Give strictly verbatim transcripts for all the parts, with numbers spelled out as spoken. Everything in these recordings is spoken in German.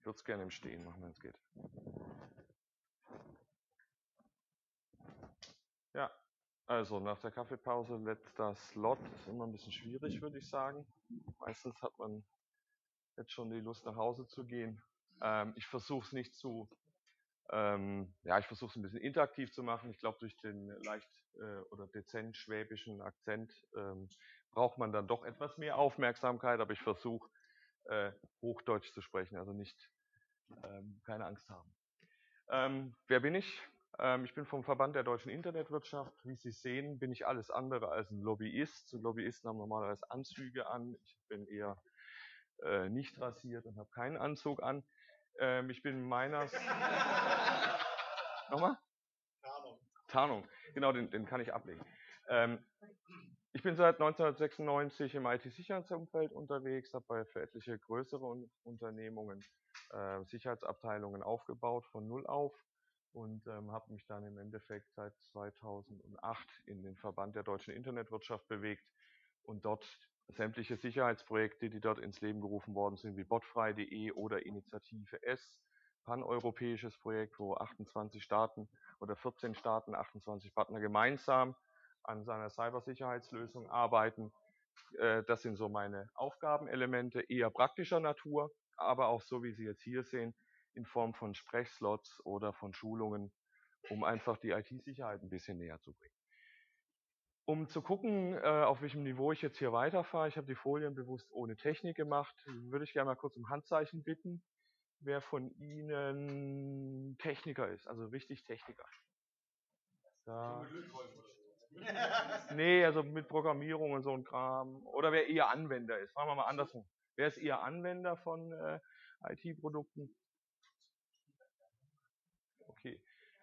Ich würde es gerne im Stehen machen, wenn es geht. Ja, also nach der Kaffeepause letzter Slot ist immer ein bisschen schwierig, würde ich sagen. Meistens hat man jetzt schon die Lust, nach Hause zu gehen. Ähm, ich versuche es nicht zu, ähm, ja, ich versuche es ein bisschen interaktiv zu machen. Ich glaube, durch den leicht äh, oder dezent schwäbischen Akzent ähm, braucht man dann doch etwas mehr Aufmerksamkeit, aber ich versuche äh, Hochdeutsch zu sprechen, also nicht, ähm, keine Angst haben. Ähm, wer bin ich? Ähm, ich bin vom Verband der deutschen Internetwirtschaft. Wie Sie sehen, bin ich alles andere als ein Lobbyist. Lobbyisten haben normalerweise Anzüge an. Ich bin eher äh, nicht rasiert und habe keinen Anzug an. Ähm, ich bin meiner... Nochmal? Tarnung. Tarnung, genau, den, den kann ich ablegen. Ähm, ich bin seit neunzehnhundertsechsundneunzig im I T-Sicherheitsumfeld unterwegs, habe bei für etliche größere Unternehmungen äh, Sicherheitsabteilungen aufgebaut, von null auf, und ähm, habe mich dann im Endeffekt seit zweitausendacht in den Verband der deutschen Internetwirtschaft bewegt und dort sämtliche Sicherheitsprojekte, die dort ins Leben gerufen worden sind, wie botfrei punkt de oder Initiative S, paneuropäisches Projekt, wo achtundzwanzig Staaten oder vierzehn Staaten, achtundzwanzig Partner gemeinsam an seiner Cybersicherheitslösung arbeiten. Das sind so meine Aufgabenelemente, eher praktischer Natur, aber auch so, wie Sie jetzt hier sehen, in Form von Sprechslots oder von Schulungen, um einfach die I T-Sicherheit ein bisschen näher zu bringen. Um zu gucken, auf welchem Niveau ich jetzt hier weiterfahre, ich habe die Folien bewusst ohne Technik gemacht, würde ich gerne mal kurz um Handzeichen bitten, wer von Ihnen Techniker ist, also richtig Techniker. Da. Nee, also mit Programmierung und so ein Kram. Oder wer eher Anwender ist. Fragen wir mal andersrum. Wer ist eher Anwender von äh, I T-Produkten? Okay.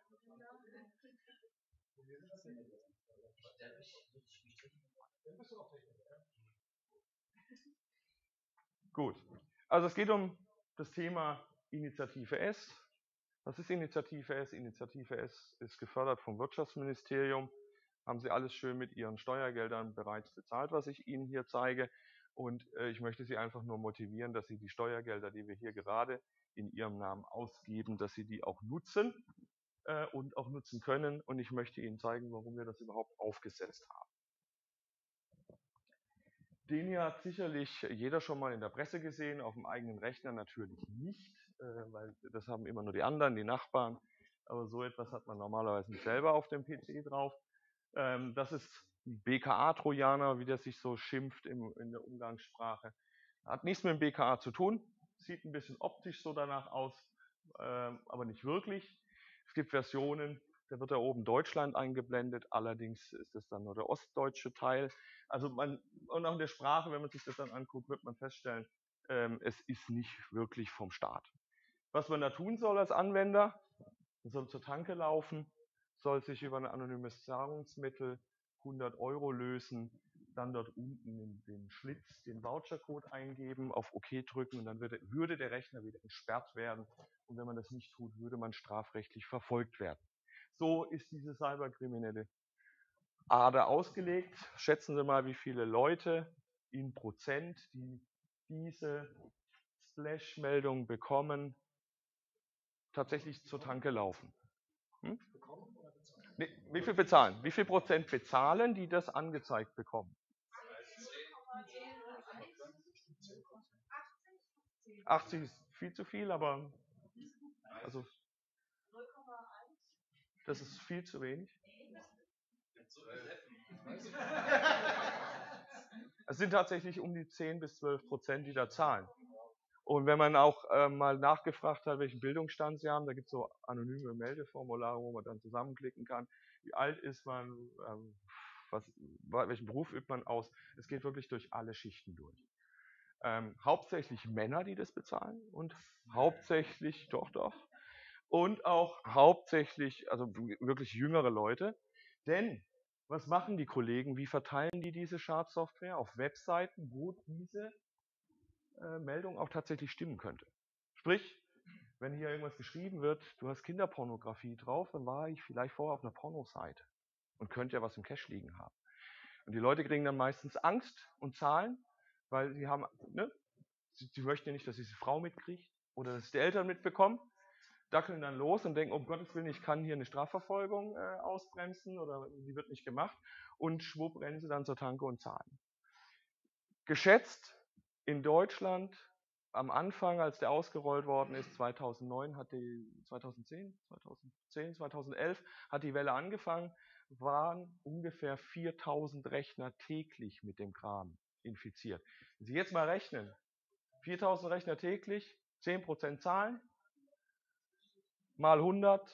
Gut. Also es geht um das Thema Initiative S. Was ist Initiative S? Initiative S ist gefördert vom Wirtschaftsministerium. Haben Sie alles schön mit Ihren Steuergeldern bereits bezahlt, was ich Ihnen hier zeige. Und äh, ich möchte Sie einfach nur motivieren, dass Sie die Steuergelder, die wir hier gerade in Ihrem Namen ausgeben, dass Sie die auch nutzen äh, und auch nutzen können. Und ich möchte Ihnen zeigen, warum wir das überhaupt aufgesetzt haben. Den hier hat sicherlich jeder schon mal in der Presse gesehen, auf dem eigenen Rechner natürlich nicht, äh, weil das haben immer nur die anderen, die Nachbarn. Aber so etwas hat man normalerweise nicht selber auf dem P C drauf. Ähm, das ist ein B K A-Trojaner, wie das sich so schimpft im, in der Umgangssprache. Hat nichts mit dem B K A zu tun, sieht ein bisschen optisch so danach aus, ähm, aber nicht wirklich. Es gibt Versionen, da wird da oben Deutschland eingeblendet, allerdings ist das dann nur der ostdeutsche Teil. Also man, und auch in der Sprache, wenn man sich das dann anguckt, wird man feststellen, ähm, es ist nicht wirklich vom Staat. Was man da tun soll als Anwender, man soll zur Tanke laufen, soll sich über ein anonymes Zahlungsmittel hundert Euro lösen, dann dort unten in den Schlitz den Vouchercode eingeben, auf OK drücken und dann würde, würde der Rechner wieder entsperrt werden. Und wenn man das nicht tut, würde man strafrechtlich verfolgt werden. So ist diese cyberkriminelle Ader ausgelegt. Schätzen Sie mal, wie viele Leute in Prozent, die diese Splash-Meldung bekommen, tatsächlich zur Tanke laufen. Hm? Nee, wie viel bezahlen? Wie viel Prozent bezahlen, die das angezeigt bekommen? achtzig ist viel zu viel, aber also das ist viel zu wenig. Es sind tatsächlich um die zehn bis zwölf Prozent, die da zahlen. Und wenn man auch äh, mal nachgefragt hat, welchen Bildungsstand sie haben, da gibt es so anonyme Meldeformulare, wo man dann zusammenklicken kann, wie alt ist man, ähm, was, welchen Beruf übt man aus. Es geht wirklich durch alle Schichten durch. Ähm, hauptsächlich Männer, die das bezahlen und hauptsächlich, doch, doch, und auch hauptsächlich, also wirklich jüngere Leute. Denn was machen die Kollegen? Wie verteilen die diese Schadsoftware auf Webseiten, wo diese äh, Meldung auch tatsächlich stimmen könnte? Sprich, wenn hier irgendwas geschrieben wird, du hast Kinderpornografie drauf, dann war ich vielleicht vorher auf einer Pornoseite und könnte ja was im Cache liegen haben. Und die Leute kriegen dann meistens Angst und zahlen, weil sie haben, ne, sie, sie möchten ja nicht, dass diese Frau mitkriegt. oder dass die Eltern mitbekommen, dackeln dann los und denken, um Gottes Willen, ich kann hier eine Strafverfolgung äh, ausbremsen oder die wird nicht gemacht und schwupp rennen sie dann zur Tanke und zahlen. Geschätzt in Deutschland am Anfang, als der ausgerollt worden ist, zweitausendneun hat die, zweitausendzehn, zweitausendzehn, zweitausendelf hat die Welle angefangen, waren ungefähr viertausend Rechner täglich mit dem Kram infiziert. Wenn Sie jetzt mal rechnen, viertausend Rechner täglich, zehn Prozent zahlen, mal hundert,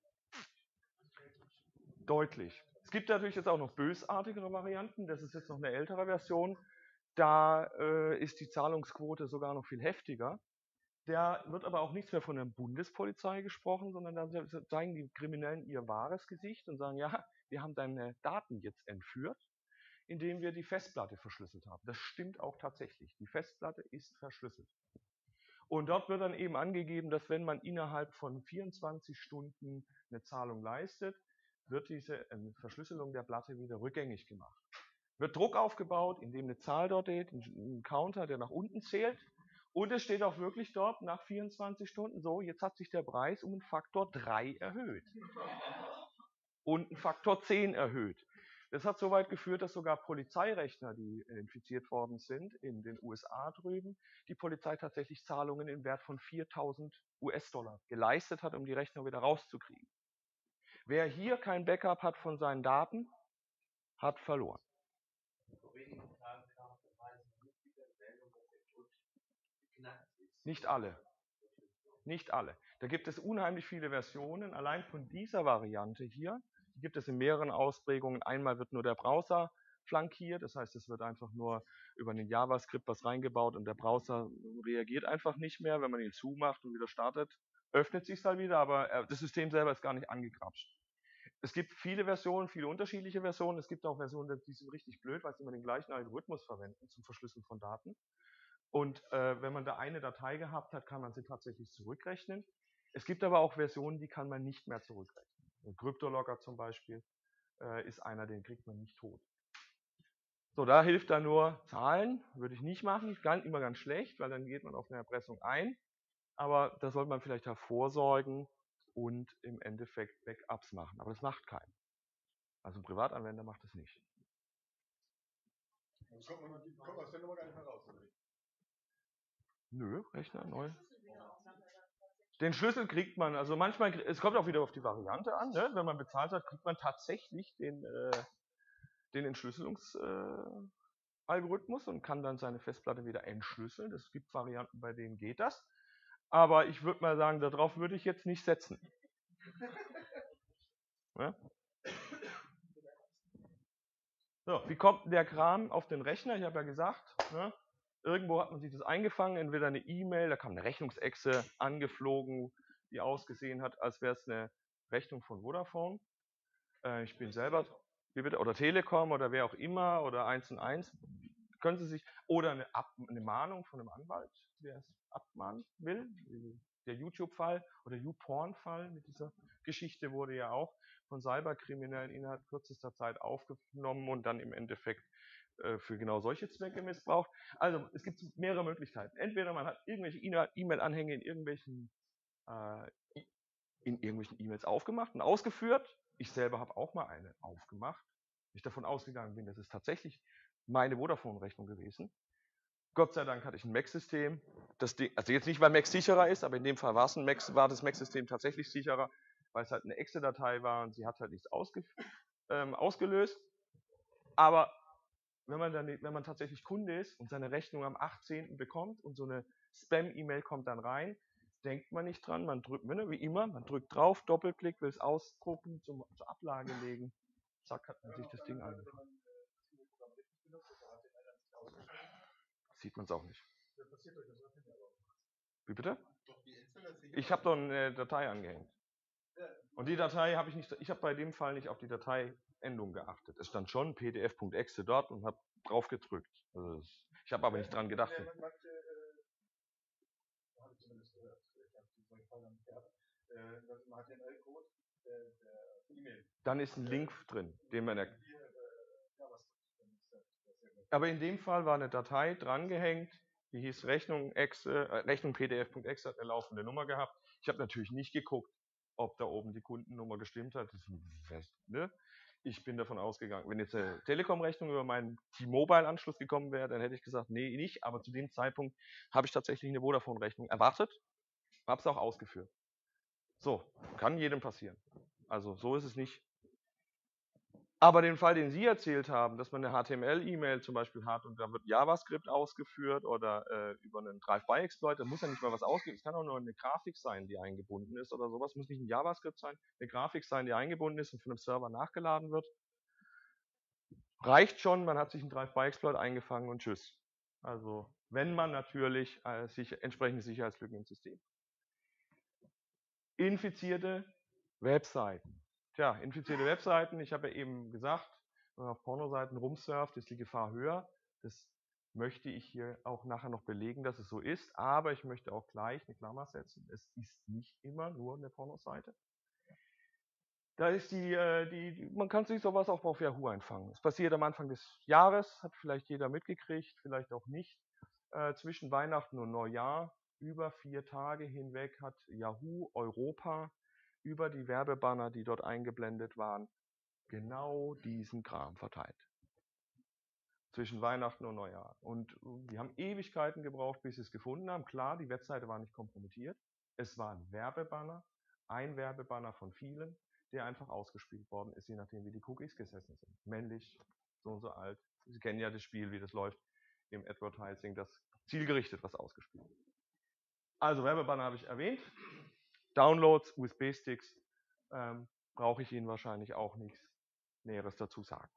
deutlich. Es gibt natürlich jetzt auch noch bösartigere Varianten, das ist jetzt noch eine ältere Version, da äh, ist die Zahlungsquote sogar noch viel heftiger. Da wird aber auch nichts mehr von der Bundespolizei gesprochen, sondern da zeigen die Kriminellen ihr wahres Gesicht und sagen, ja, wir haben deine Daten jetzt entführt, indem wir die Festplatte verschlüsselt haben. Das stimmt auch tatsächlich. Die Festplatte ist verschlüsselt. Und dort wird dann eben angegeben, dass wenn man innerhalb von vierundzwanzig Stunden eine Zahlung leistet, wird diese äh, Verschlüsselung der Platte wieder rückgängig gemacht. Wird Druck aufgebaut, indem eine Zahl dort steht, ein Counter, der nach unten zählt. Und es steht auch wirklich dort nach vierundzwanzig Stunden so, jetzt hat sich der Preis um einen Faktor drei erhöht. Und einen Faktor zehn erhöht. Das hat so weit geführt, dass sogar Polizeirechner, die infiziert worden sind, in den U S A drüben, die Polizei tatsächlich Zahlungen im Wert von viertausend US-Dollar geleistet hat, um die Rechner wieder rauszukriegen. Wer hier kein Backup hat von seinen Daten, hat verloren. Nicht alle. Nicht alle. Da gibt es unheimlich viele Versionen. Allein von dieser Variante hier, die gibt es in mehreren Ausprägungen. Einmal wird nur der Browser flankiert, das heißt, es wird einfach nur über einen JavaScript was reingebaut und der Browser reagiert einfach nicht mehr. Wenn man ihn zumacht und wieder startet, öffnet sich es halt wieder, aber das System selber ist gar nicht angekrapscht. Es gibt viele Versionen, viele unterschiedliche Versionen. Es gibt auch Versionen, die sind richtig blöd, weil sie immer den gleichen Algorithmus verwenden zum Verschlüsseln von Daten. Und äh, wenn man da eine Datei gehabt hat, kann man sie tatsächlich zurückrechnen. Es gibt aber auch Versionen, die kann man nicht mehr zurückrechnen. Ein Kryptologger zum Beispiel äh, ist einer, den kriegt man nicht tot. So, da hilft dann nur Zahlen, würde ich nicht machen, ganz, immer ganz schlecht, weil dann geht man auf eine Erpressung ein. Aber da sollte man vielleicht hervorsorgen und im Endeffekt Backups machen. Aber das macht keiner. Also ein Privatanwender macht das nicht. Dann kommt man, kommt man aus der Nummer gar nicht mehr raus, oder? Nö, Rechner neu. Den Schlüssel kriegt man, also manchmal, es kommt auch wieder auf die Variante an, ne? Wenn man bezahlt hat, kriegt man tatsächlich den, äh, den Entschlüsselungsalgorithmus äh, und kann dann seine Festplatte wieder entschlüsseln. Es gibt Varianten, bei denen geht das. Aber ich würde mal sagen, darauf würde ich jetzt nicht setzen. Ja? So, wie kommt der Kram auf den Rechner? Ich habe ja gesagt, ne? Irgendwo hat man sich das eingefangen, entweder eine E-Mail, da kam eine Rechnungsechse angeflogen, die ausgesehen hat, als wäre es eine Rechnung von Vodafone. Äh, ich bin selber, wie bitte, oder Telekom oder wer auch immer, oder eins und eins. Können Sie sich, oder eine, Ab, eine Mahnung von einem Anwalt, der es abmahnen will. Der YouTube-Fall oder YouPorn-Fall mit dieser Geschichte wurde ja auch von Cyberkriminellen innerhalb kürzester Zeit aufgenommen und dann im Endeffekt für genau solche Zwecke missbraucht. Also es gibt mehrere Möglichkeiten. Entweder man hat irgendwelche E-Mail-Anhänge in irgendwelchen äh, in irgendwelchen E-Mails aufgemacht und ausgeführt. Ich selber habe auch mal eine aufgemacht. Ich davon ausgegangen bin, das ist tatsächlich meine Vodafone-Rechnung gewesen. Gott sei Dank hatte ich ein Mac-System. Also jetzt nicht, weil Mac sicherer ist, aber in dem Fall war, es ein Mac, war das Mac-System tatsächlich sicherer, weil es halt eine Exe-Datei war und sie hat halt nichts ausge, ähm, ausgelöst. Aber wenn man, dann, wenn man tatsächlich Kunde ist und seine Rechnung am achtzehnten bekommt und so eine Spam-E-Mail kommt dann rein, denkt man nicht dran, man drückt, wie immer, man drückt drauf, Doppelklick, will es ausdrucken, zum, zur Ablage legen, zack, hat man sich das Ding angefangen. Sieht man es auch nicht. Wie bitte? Ich habe doch eine Datei angehängt. Und die Datei habe ich nicht, ich habe bei dem Fall nicht auf die Dateiendung geachtet. Es stand schon P D F.exe dort und habe drauf gedrückt. Also ich habe aber nicht dran gedacht. Dann ist ein Link drin, den man erkennt. Aber in dem Fall war eine Datei drangehängt die hieß Rechnung, Exe, äh, Rechnung P D F.exe, hat eine laufende Nummer gehabt. Ich habe natürlich nicht geguckt, ob da oben die Kundennummer gestimmt hat. Das, ne? Ich bin davon ausgegangen, wenn jetzt eine Telekom-Rechnung über meinen T-Mobile-Anschluss gekommen wäre, dann hätte ich gesagt, nee, nicht. Aber zu dem Zeitpunkt habe ich tatsächlich eine Vodafone-Rechnung erwartet, habe es auch ausgeführt. So, kann jedem passieren. Also so ist es nicht. Aber den Fall, den Sie erzählt haben, dass man eine H T M L-E-Mail zum Beispiel hat und da wird JavaScript ausgeführt oder äh, über einen Drive-by-Exploit, da muss ja nicht mal was ausgeben. Es kann auch nur eine Grafik sein, die eingebunden ist oder sowas. Muss nicht ein JavaScript sein, eine Grafik sein, die eingebunden ist und von einem Server nachgeladen wird. Reicht schon, man hat sich einen Drive-by-Exploit eingefangen und tschüss. Also wenn man natürlich äh, sich, entsprechende Sicherheitslücken im System. Infizierte Webseiten. Tja, infizierte Webseiten, ich habe ja eben gesagt, wenn man auf Pornoseiten rumsurft, ist die Gefahr höher. Das möchte ich hier auch nachher noch belegen, dass es so ist, aber ich möchte auch gleich eine Klammer setzen. Es ist nicht immer nur eine Pornoseite. Da ist die, die, die, man kann sich sowas auch auf Yahoo einfangen. Es passiert am Anfang des Jahres, hat vielleicht jeder mitgekriegt, vielleicht auch nicht. Äh, zwischen Weihnachten und Neujahr, über vier Tage hinweg, hat Yahoo Europa über die Werbebanner, die dort eingeblendet waren, genau diesen Kram verteilt. Zwischen Weihnachten und Neujahr. Und die haben Ewigkeiten gebraucht, bis sie es gefunden haben. Klar, die Webseite war nicht kompromittiert. Es war ein Werbebanner, ein Werbebanner von vielen, der einfach ausgespielt worden ist, je nachdem wie die Cookies gesessen sind. Männlich, so und so alt. Sie kennen ja das Spiel, wie das läuft im Advertising, das zielgerichtet was ausgespielt. Also Werbebanner habe ich erwähnt. Downloads, U S B-Sticks, ähm, brauche ich Ihnen wahrscheinlich auch nichts Näheres dazu sagen.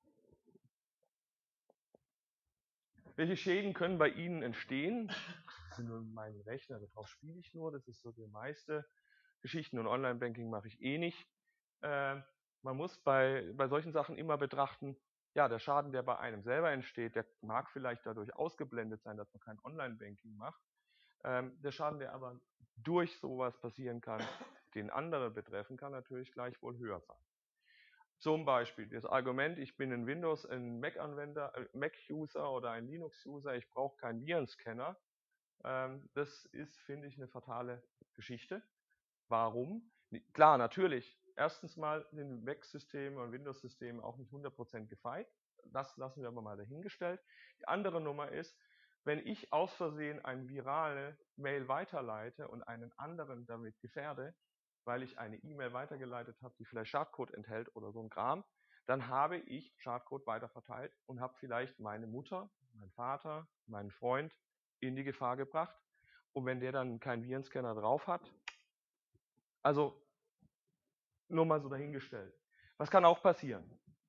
Welche Schäden können bei Ihnen entstehen? Das sind nur meine Rechner, darauf spiele ich nur, das ist so die meiste. Geschichten und Online-Banking mache ich eh nicht. Äh, man muss bei, bei solchen Sachen immer betrachten, ja, der Schaden, der bei einem selber entsteht, der mag vielleicht dadurch ausgeblendet sein, dass man kein Online-Banking macht. Ähm, der Schaden, der aber durch sowas passieren kann, den andere betreffen, kann natürlich gleichwohl höher sein. Zum Beispiel das Argument, ich bin ein Windows-, ein Mac-Anwender, äh, Mac-User oder ein Linux-User, ich brauche keinen Virenscanner. Ähm, das ist, finde ich, eine fatale Geschichte. Warum? Klar, natürlich. Erstens mal sind Mac-Systeme und Windows-Systeme auch nicht hundert Prozent gefeit. Das lassen wir aber mal dahingestellt. Die andere Nummer ist, wenn ich aus Versehen eine virale Mail weiterleite und einen anderen damit gefährde, weil ich eine E-Mail weitergeleitet habe, die vielleicht Schadcode enthält oder so ein Kram, dann habe ich Schadcode weiterverteilt und habe vielleicht meine Mutter, meinen Vater, meinen Freund in die Gefahr gebracht. Und wenn der dann keinen Virenscanner drauf hat, also nur mal so dahingestellt. Was kann auch passieren?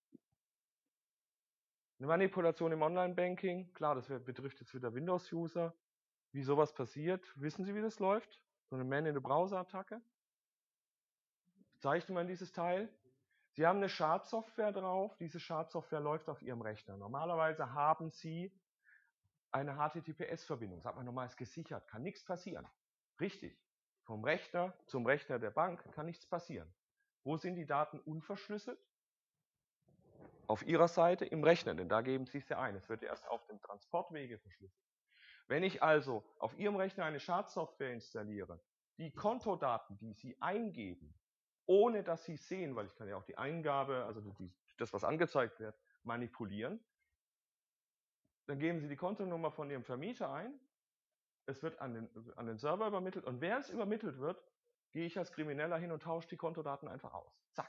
Eine Manipulation im Online-Banking, klar, das betrifft jetzt wieder Windows-User. Wie sowas passiert, wissen Sie, wie das läuft? So eine Man-in-the-Browser-Attacke. Zeichnen wir in dieses Teil. Sie haben eine Schadsoftware drauf, diese Schadsoftware läuft auf Ihrem Rechner. Normalerweise haben Sie eine H T T P S-Verbindung, sagt man normal, ist gesichert, kann nichts passieren. Richtig, vom Rechner zum Rechner der Bank kann nichts passieren. Wo sind die Daten unverschlüsselt? Auf Ihrer Seite im Rechner, denn da geben Sie es ja ein. Es wird erst auf dem Transportwege verschlüsselt. Wenn ich also auf Ihrem Rechner eine Schadsoftware installiere, die Kontodaten, die Sie eingeben, ohne dass Sie sehen, weil ich kann ja auch die Eingabe, also die, das, was angezeigt wird, manipulieren, dann geben Sie die Kontonummer von Ihrem Vermieter ein, es wird an den, an den Server übermittelt und während es übermittelt wird, gehe ich als Krimineller hin und tausche die Kontodaten einfach aus. Zack.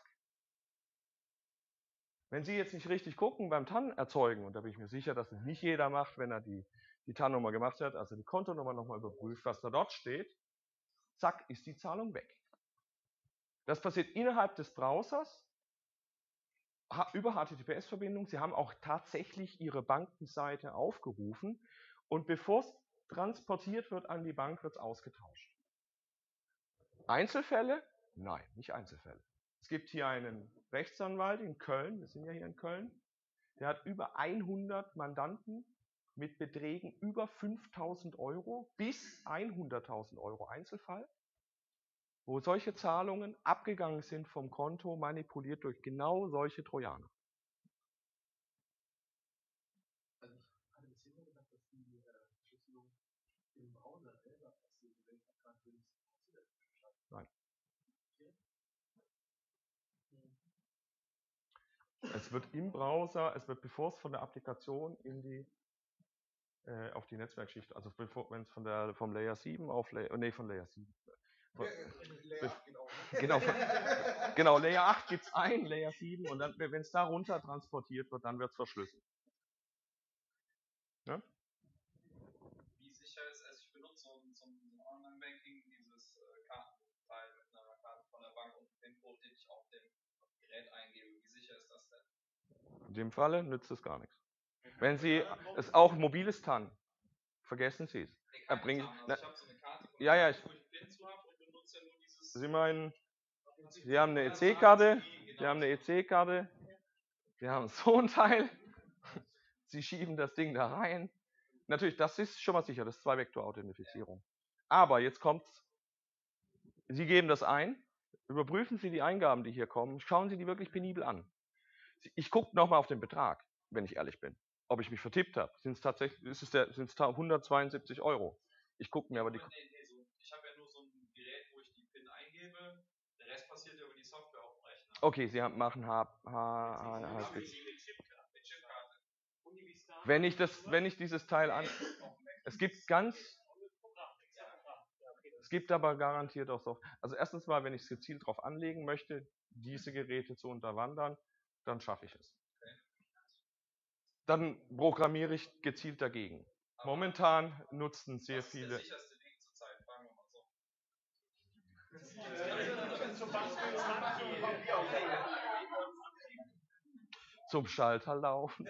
Wenn Sie jetzt nicht richtig gucken beim T A N erzeugen, und da bin ich mir sicher, dass es nicht jeder macht, wenn er die, die T A N-Nummer gemacht hat, also die Kontonummer nochmal überprüft, was da dort steht, zack, ist die Zahlung weg. Das passiert innerhalb des Browsers, über H T T P S-Verbindung. Sie haben auch tatsächlich Ihre Bankenseite aufgerufen und bevor es transportiert wird an die Bank, wird es ausgetauscht. Einzelfälle? Nein, nicht Einzelfälle. Es gibt hier einen Rechtsanwalt in Köln, wir sind ja hier in Köln, der hat über hundert Mandanten mit Beträgen über fünftausend Euro bis hunderttausend Euro Einzelfall, wo solche Zahlungen abgegangen sind vom Konto, manipuliert durch genau solche Trojaner. Also ich hatte bisher nur gedacht, dass die Verschlüsselung im Browser selber passiert, wenn ich gerade will, Nein. Es wird im Browser, es wird bevor es von der Applikation in die äh, auf die Netzwerkschicht, also bevor wenn es von der vom Layer sieben auf Layer, nee, von Layer sieben. Von, Layer acht geht auch. Genau, von, genau, Layer acht gibt es ein, Layer sieben und dann, wenn es da runter transportiert wird, dann wird es verschlüsselt. Ja? Wie sicher ist, also ich benutze so ein, so ein Online-Banking, dieses äh, Kartenteil mit einer Karte von der Bank und den Code, den ich auf dem Gerät eingebe. Wie sicher ist das denn? In dem Falle nützt es gar nichts. Wenn Sie es auch mobiles T A N, vergessen Sie es. Nee, Er bringt, also na, ich habe so eine Karte, von ja, ja, ich, wo ich PIN zu habe und benutze ja nur dieses. Sie meinen, Sie haben eine E C-Karte, genau. Sie haben eine E C-Karte, Sie haben so ein Teil, Sie schieben das Ding da rein. Natürlich, das ist schon mal sicher, das ist Zwei-Vektor-Authentifizierung. Aber jetzt kommt's. Sie geben das ein, überprüfen Sie die Eingaben, die hier kommen, schauen Sie die wirklich penibel an. Ich gucke nochmal auf den Betrag, wenn ich ehrlich bin. Ob ich mich vertippt habe. Sind es tatsächlich, ist es der, sind es hundertzweiundsiebzig Euro. Ich gucke mir aber die. Nee, nee, so, ich habe ja nur so ein Gerät, wo ich die PIN eingebe. Der Rest passiert ja über die Software auf dem Rechner. Okay, Sie haben, machen H. H, H, H wenn ich das, wenn ich dieses Teil an. Es gibt ganz. Es gibt aber garantiert auch so. Also erstens mal, wenn ich es gezielt darauf anlegen möchte, diese Geräte zu unterwandern, dann schaffe ich es. Dann programmiere ich gezielt dagegen. Momentan nutzen sehr Was ist viele. Der sicherste Weg zur Zeit, fragen wir mal so. Zum Schalter laufen.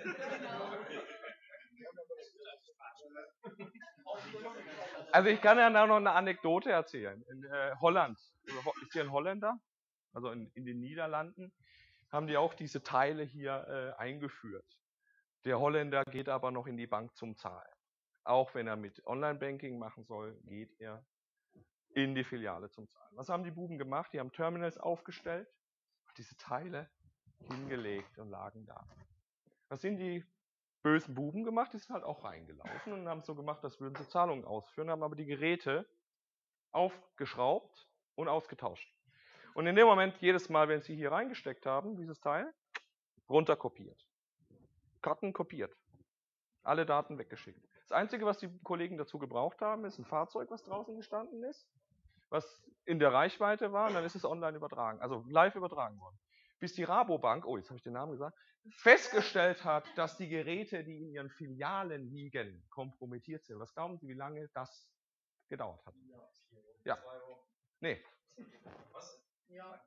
Also ich kann ja noch eine Anekdote erzählen. In äh, Holland, ist hier ein Holländer, also in, in den Niederlanden, haben die auch diese Teile hier äh, eingeführt. Der Holländer geht aber noch in die Bank zum Zahlen. Auch wenn er mit Online-Banking machen soll, geht er in die Filiale zum Zahlen. Was haben die Buben gemacht? Die haben Terminals aufgestellt, diese Teile hingelegt und lagen da. Was sind die bösen Buben gemacht? Die sind halt auch reingelaufen und haben so gemacht, als würden sie Zahlungen ausführen, haben aber die Geräte aufgeschraubt und ausgetauscht. Und in dem Moment, jedes Mal, wenn sie hier reingesteckt haben, dieses Teil, runterkopiert. Karten kopiert. Alle Daten weggeschickt. Das Einzige, was die Kollegen dazu gebraucht haben, ist ein Fahrzeug, was draußen gestanden ist, was in der Reichweite war, und dann ist es online übertragen, also live übertragen worden. Bis die Rabobank, oh, jetzt habe ich den Namen gesagt, festgestellt hat, dass die Geräte, die in ihren Filialen liegen, kompromittiert sind. Was glauben Sie, wie lange das gedauert hat? Ja. Nee. Was? Ja.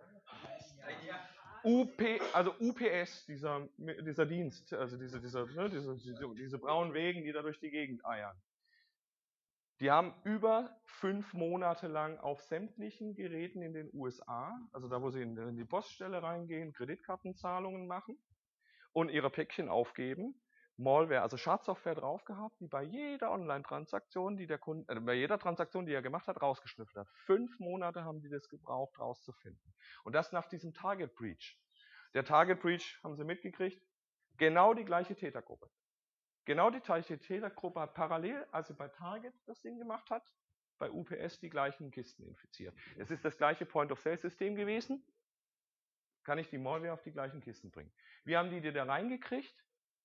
U P, also U P S, dieser, dieser Dienst, also diese, diese, ne, diese, diese, diese braunen Wegen, die da durch die Gegend eiern. Die haben über fünf Monate lang auf sämtlichen Geräten in den U S A, also da, wo sie in die Poststelle reingehen, Kreditkartenzahlungen machen und ihre Päckchen aufgeben, Malware, also Schadsoftware drauf gehabt, die bei jeder Online-Transaktion, die der Kunde, äh, bei jeder Transaktion, die er gemacht hat, rausgeschnüffelt hat. Fünf Monate haben die das gebraucht, rauszufinden. Und das nach diesem Target Breach. Der Target Breach, haben Sie mitgekriegt, genau die gleiche Tätergruppe. Genau die gleiche Tätergruppe hat parallel, als sie bei Target das Ding gemacht hat, bei U P S die gleichen Kisten infiziert. Es ist das gleiche Point-of-Sale-System gewesen. Kann ich die Malware auf die gleichen Kisten bringen. Wie haben die die da reingekriegt?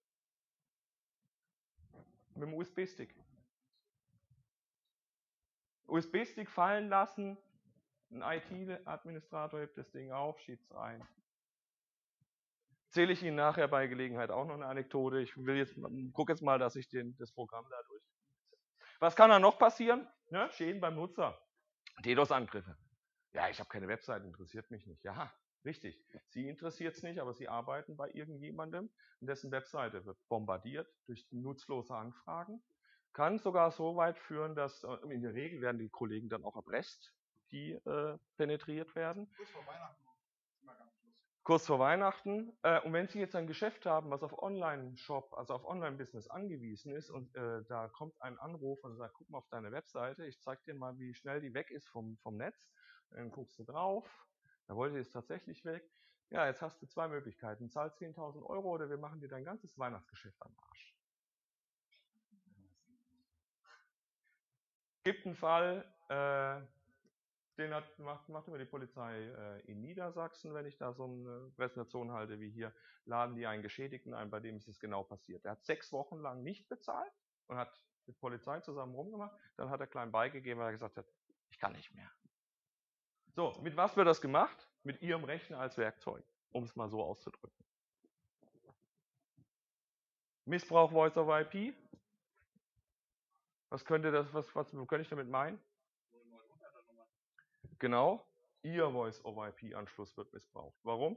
Mit dem U S B-Stick. U S B-Stick fallen lassen, ein I T-Administrator hebt das Ding auf, schiebt es rein. Erzähle ich Ihnen nachher bei Gelegenheit auch noch eine Anekdote. Ich will jetzt, gucke jetzt mal, dass ich den, das Programm da durch. Was kann da noch passieren? Ne? Schäden beim Nutzer. DDoS-Angriffe. Ja, ich habe keine Website, interessiert mich nicht. Ja, richtig. Sie interessiert es nicht, aber Sie arbeiten bei irgendjemandem, dessen Webseite wird bombardiert durch nutzlose Anfragen. Kann sogar so weit führen, dass in der Regel werden die Kollegen dann auch erpresst, die äh, penetriert werden. Kurz vor Weihnachten. Immer ganz lustig. Kurz vor Weihnachten. Äh, und wenn Sie jetzt ein Geschäft haben, was auf Online-Shop, also auf Online-Business angewiesen ist und äh, da kommt ein Anruf und sagt, guck mal auf deine Webseite, ich zeig dir mal, wie schnell die weg ist vom, vom Netz. Dann guckst du drauf, da wollte es tatsächlich weg. Ja, jetzt hast du zwei Möglichkeiten. Zahl zehntausend Euro oder wir machen dir dein ganzes Weihnachtsgeschäft am Arsch. gibt einen Fall, äh, den hat, macht, macht immer die Polizei äh, in Niedersachsen, wenn ich da so eine Präsentation halte wie hier, laden die einen Geschädigten ein, bei dem ist es genau passiert. Der hat sechs Wochen lang nicht bezahlt und hat mit Polizei zusammen rumgemacht. Dann hat er klein beigegeben, weil er gesagt hat, ich kann nicht mehr. So, mit was wird das gemacht? Mit Ihrem Rechner als Werkzeug, um es mal so auszudrücken. Missbrauch Voice over I P. Was könnte das, was, was könnte ich damit meinen? Genau, Ihr Voice over I P-Anschluss wird missbraucht. Warum?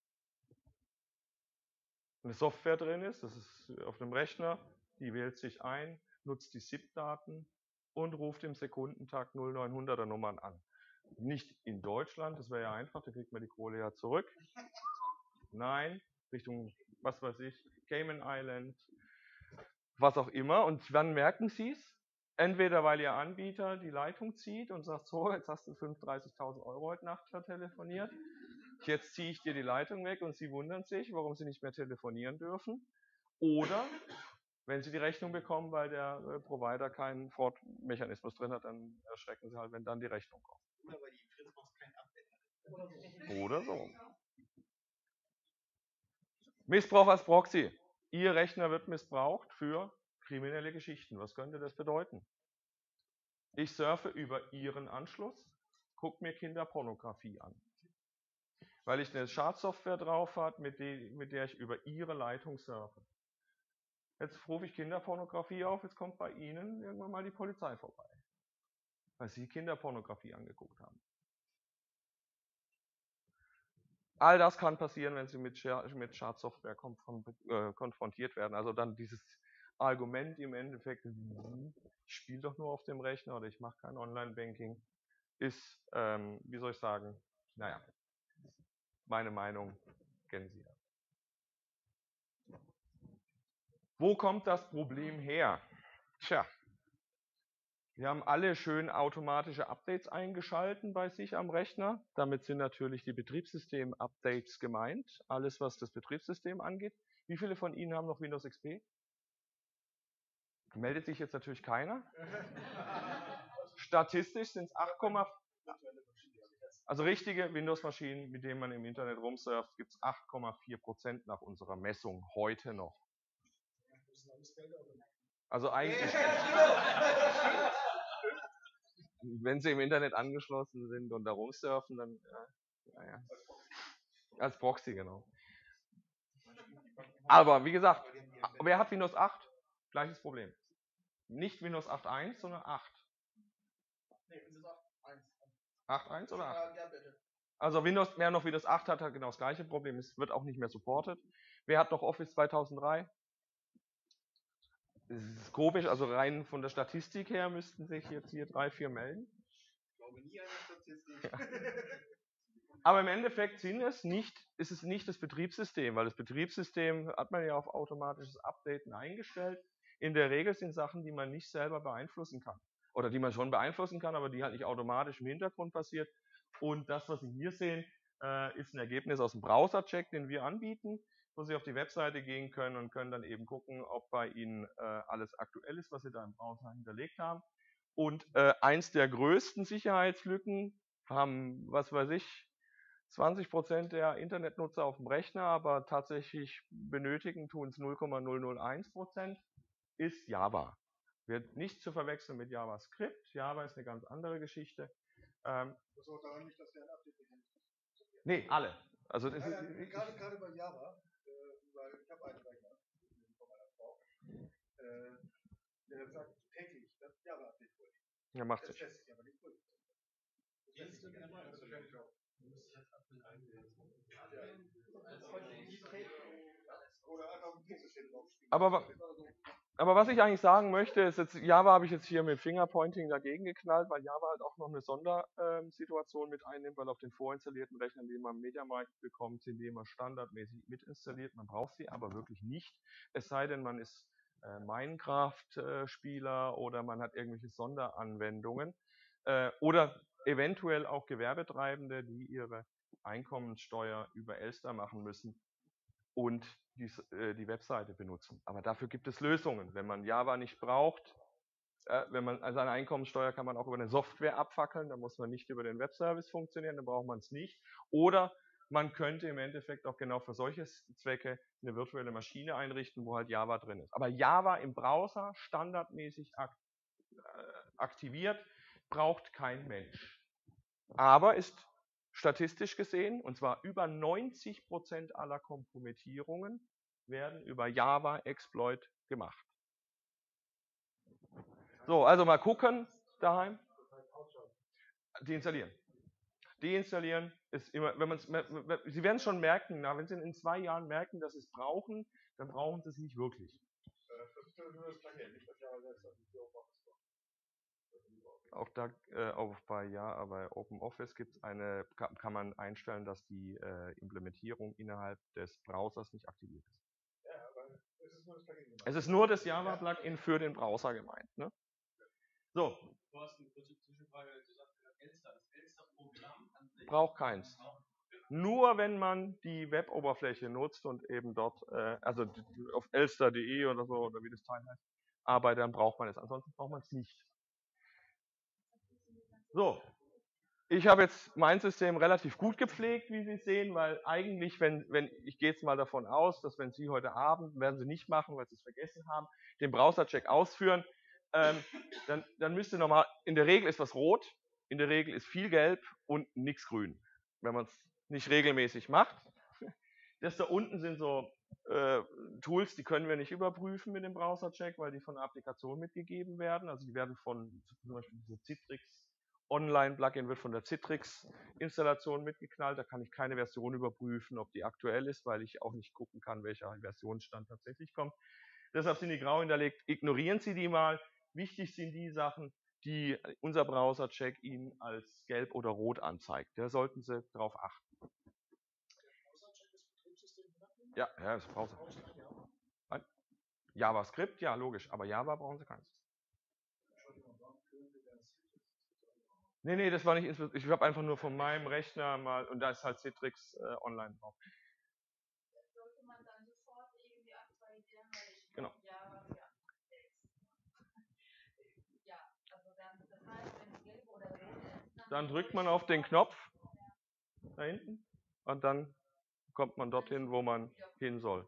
Eine Software drin ist, das ist auf einem Rechner, die wählt sich ein, nutzt die S I P-Daten und ruft im Sekundentakt null neunhunderter Nummern an. Nicht in Deutschland, das wäre ja einfach, da kriegt man die Kohle ja zurück. Nein, Richtung, was weiß ich, Cayman Island, was auch immer. Und wann merken Sie es? Entweder weil Ihr Anbieter die Leitung zieht und sagt, so, jetzt hast du fünfunddreißigtausend Euro heute Nacht vertelefoniert. Jetzt ziehe ich dir die Leitung weg und Sie wundern sich, warum Sie nicht mehr telefonieren dürfen. Oder wenn Sie die Rechnung bekommen, weil der äh, Provider keinen Fraud-Mechanismus drin hat, dann erschrecken Sie halt, wenn dann die Rechnung kommt. Oder weil die Fritzbox kein Update hat. Oder so. Missbrauch als Proxy. Ihr Rechner wird missbraucht für kriminelle Geschichten. Was könnte das bedeuten? Ich surfe über Ihren Anschluss, gucke mir Kinderpornografie an. Weil ich eine Schadsoftware drauf habe, mit, mit der ich über Ihre Leitung surfe. Jetzt rufe ich Kinderpornografie auf, jetzt kommt bei Ihnen irgendwann mal die Polizei vorbei. Weil Sie Kinderpornografie angeguckt haben. All das kann passieren, wenn Sie mit, mit Schadsoftware konfrontiert werden. Also dann dieses Argument im Endeffekt, ich spiele doch nur auf dem Rechner oder ich mache kein Online-Banking, ist, ähm, wie soll ich sagen, naja, meine Meinung kennen Sie ja. Wo kommt das Problem her? Tja, wir haben alle schön automatische Updates eingeschalten bei sich am Rechner. Damit sind natürlich die Betriebssystem-Updates gemeint, alles was das Betriebssystem angeht. Wie viele von Ihnen haben noch Windows X P? Meldet sich jetzt natürlich keiner. Statistisch sind es acht, also richtige Windows-Maschinen, mit denen man im Internet rumsurft, gibt es acht Komma vier Prozent nach unserer Messung heute noch. Also eigentlich, wenn Sie im Internet angeschlossen sind und da rumsurfen, dann, ja, ja, als Proxy, genau. Aber wie gesagt, wer hat Windows acht? Gleiches Problem. Nicht Windows acht Punkt eins, sondern acht. acht Punkt eins oder acht? Also Windows, wer noch Windows acht hat, hat genau das gleiche Problem. Es wird auch nicht mehr supportet. Wer hat noch Office zweitausenddrei? Das ist komisch, also rein von der Statistik her müssten sich jetzt hier drei, vier melden. Ich glaube nie an der Statistik. Aber im Endeffekt sind es nicht, ist es nicht das Betriebssystem, weil das Betriebssystem hat man ja auf automatisches Updaten eingestellt. In der Regel sind Sachen, die man nicht selber beeinflussen kann. Oder die man schon beeinflussen kann, aber die halt nicht automatisch im Hintergrund passiert. Und das, was Sie hier sehen, äh, ist ein Ergebnis aus dem Browser-Check, den wir anbieten, wo Sie auf die Webseite gehen können und können dann eben gucken, ob bei Ihnen äh, alles aktuell ist, was Sie da im Browser hinterlegt haben. Und äh, eins der größten Sicherheitslücken haben, was weiß ich, zwanzig Prozent der Internetnutzer auf dem Rechner, aber tatsächlich benötigen tun es null Komma null null eins Prozent, ist Java. Wird nicht zu verwechseln mit JavaScript. Java ist eine ganz andere Geschichte. Ähm, das ist daran nicht, dass wir ein Update bekommen. Nee, alle. Also das ja, ist, ja, gerade, gerade bei Java, äh, weil ich habe einen Rechner von meiner Frau, äh, der sagt täglich, das Java-Update vorliegt. Ja, macht das sich. lässt sich aber nicht durch. Das lässt sich einmal, das wahrscheinlich auch. Oder einfach ein Pixelschild draufspielen. Aber, aber was ich eigentlich sagen möchte, ist jetzt, Java habe ich jetzt hier mit Fingerpointing dagegen geknallt, weil Java halt auch noch eine Sondersituation mit einnimmt, weil auf den vorinstallierten Rechnern, die man im Mediamarkt bekommt, sind die immer standardmäßig mitinstalliert. Man braucht sie aber wirklich nicht. Es sei denn, man ist äh, Minecraft-Spieler oder man hat irgendwelche Sonderanwendungen äh, oder eventuell auch Gewerbetreibende, die ihre Einkommenssteuer über Elster machen müssen und die, äh, die Webseite benutzen. Aber dafür gibt es Lösungen. Wenn man Java nicht braucht, Äh, wenn man also eine Einkommensteuer kann man auch über eine Software abfackeln, da muss man nicht über den Webservice funktionieren, dann braucht man es nicht. Oder man könnte im Endeffekt auch genau für solche Zwecke eine virtuelle Maschine einrichten, wo halt Java drin ist. Aber Java im Browser standardmäßig ak äh, aktiviert, braucht kein Mensch. Aber ist statistisch gesehen, und zwar über neunzig Prozent aller Kompromittierungen werden über Java-Exploit gemacht. So, also mal gucken daheim. Deinstallieren. Deinstallieren ist immer, wenn man es, Sie werden es schon merken, na, wenn Sie in zwei Jahren merken, dass Sie es brauchen, dann brauchen Sie es nicht wirklich. Auch da, äh, auch bei, ja, bei OpenOffice gibt es eine, kann, kann man einstellen, dass die äh, Implementierung innerhalb des Browsers nicht aktiviert ist. Ja, aber es ist nur das Plugin gemeint. Es ist nur das Java-Plugin für den Browser gemeint. Ne? So. Du hast eine kurze Zwischenfrage gesagt, Elster. Das Elster-Programm an sich braucht keins. Nur wenn man die Web-Oberfläche nutzt und eben dort, äh, also auf elster punkt de oder so, oder wie das Teil heißt, arbeitet, dann braucht man es. Ansonsten braucht man es nicht. So. Ich habe jetzt mein System relativ gut gepflegt, wie Sie sehen, weil eigentlich, wenn, wenn ich gehe jetzt mal davon aus, dass wenn Sie heute Abend, werden Sie nicht machen, weil Sie es vergessen haben, den Browser-Check ausführen, ähm, dann, dann müsste normal, in der Regel ist was rot, in der Regel ist viel gelb und nichts grün, wenn man es nicht regelmäßig macht. Das da unten sind so äh, Tools, die können wir nicht überprüfen mit dem Browser-Check, weil die von der Applikation mitgegeben werden. Also die werden von zum Beispiel diese Citrix Online-Plugin wird von der Citrix-Installation mitgeknallt. Da kann ich keine Version überprüfen, ob die aktuell ist, weil ich auch nicht gucken kann, welcher Versionsstand tatsächlich kommt. Deshalb sind die grau hinterlegt. Ignorieren Sie die mal. Wichtig sind die Sachen, die unser Browser-Check Ihnen als gelb oder rot anzeigt. Da sollten Sie darauf achten. Ja, ja, das Browser. Nein. JavaScript, ja, logisch. Aber Java brauchen Sie keins. Nee, nee, das war nicht, ich habe einfach nur von meinem Rechner mal, und da ist halt Citrix äh, online drauf. Das sollte man dann sofort irgendwie aktualisieren, weil ich genau. Java für ja, also dann, das heißt, wenn es gelb oder rot ist, dann, dann drückt man auf den Knopf da hinten und dann kommt man dorthin, wo man hin soll.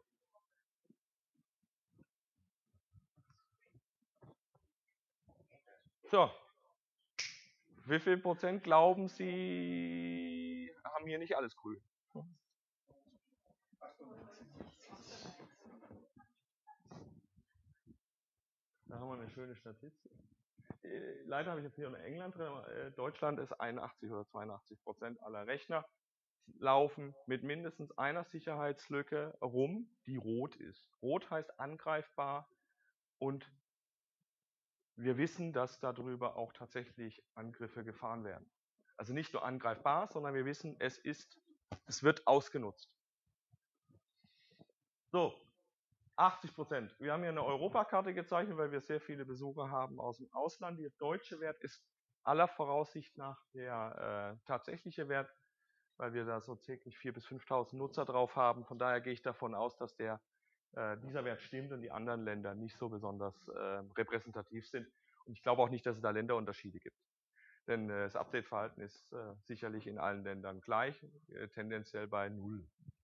So. Wie viel Prozent glauben Sie, haben hier nicht alles grün? Da haben wir eine schöne Statistik. Leider habe ich jetzt hier in England drin, aber Deutschland ist einundachtzig oder zweiundachtzig Prozent aller Rechner laufen mit mindestens einer Sicherheitslücke rum, die rot ist. Rot heißt angreifbar und wir wissen, dass darüber auch tatsächlich Angriffe gefahren werden. Also nicht nur angreifbar, sondern wir wissen, es ist, es wird ausgenutzt. So, achtzig Prozent. Wir haben hier eine Europakarte gezeichnet, weil wir sehr viele Besucher haben aus dem Ausland. Der deutsche Wert ist aller Voraussicht nach der äh, tatsächliche Wert, weil wir da so täglich viertausend bis fünftausend Nutzer drauf haben. Von daher gehe ich davon aus, dass der, äh, dieser Wert stimmt und die anderen Länder nicht so besonders äh, repräsentativ sind. Und ich glaube auch nicht, dass es da Länderunterschiede gibt. Denn äh, das Update-Verhalten ist äh, sicherlich in allen Ländern gleich, äh, tendenziell bei null.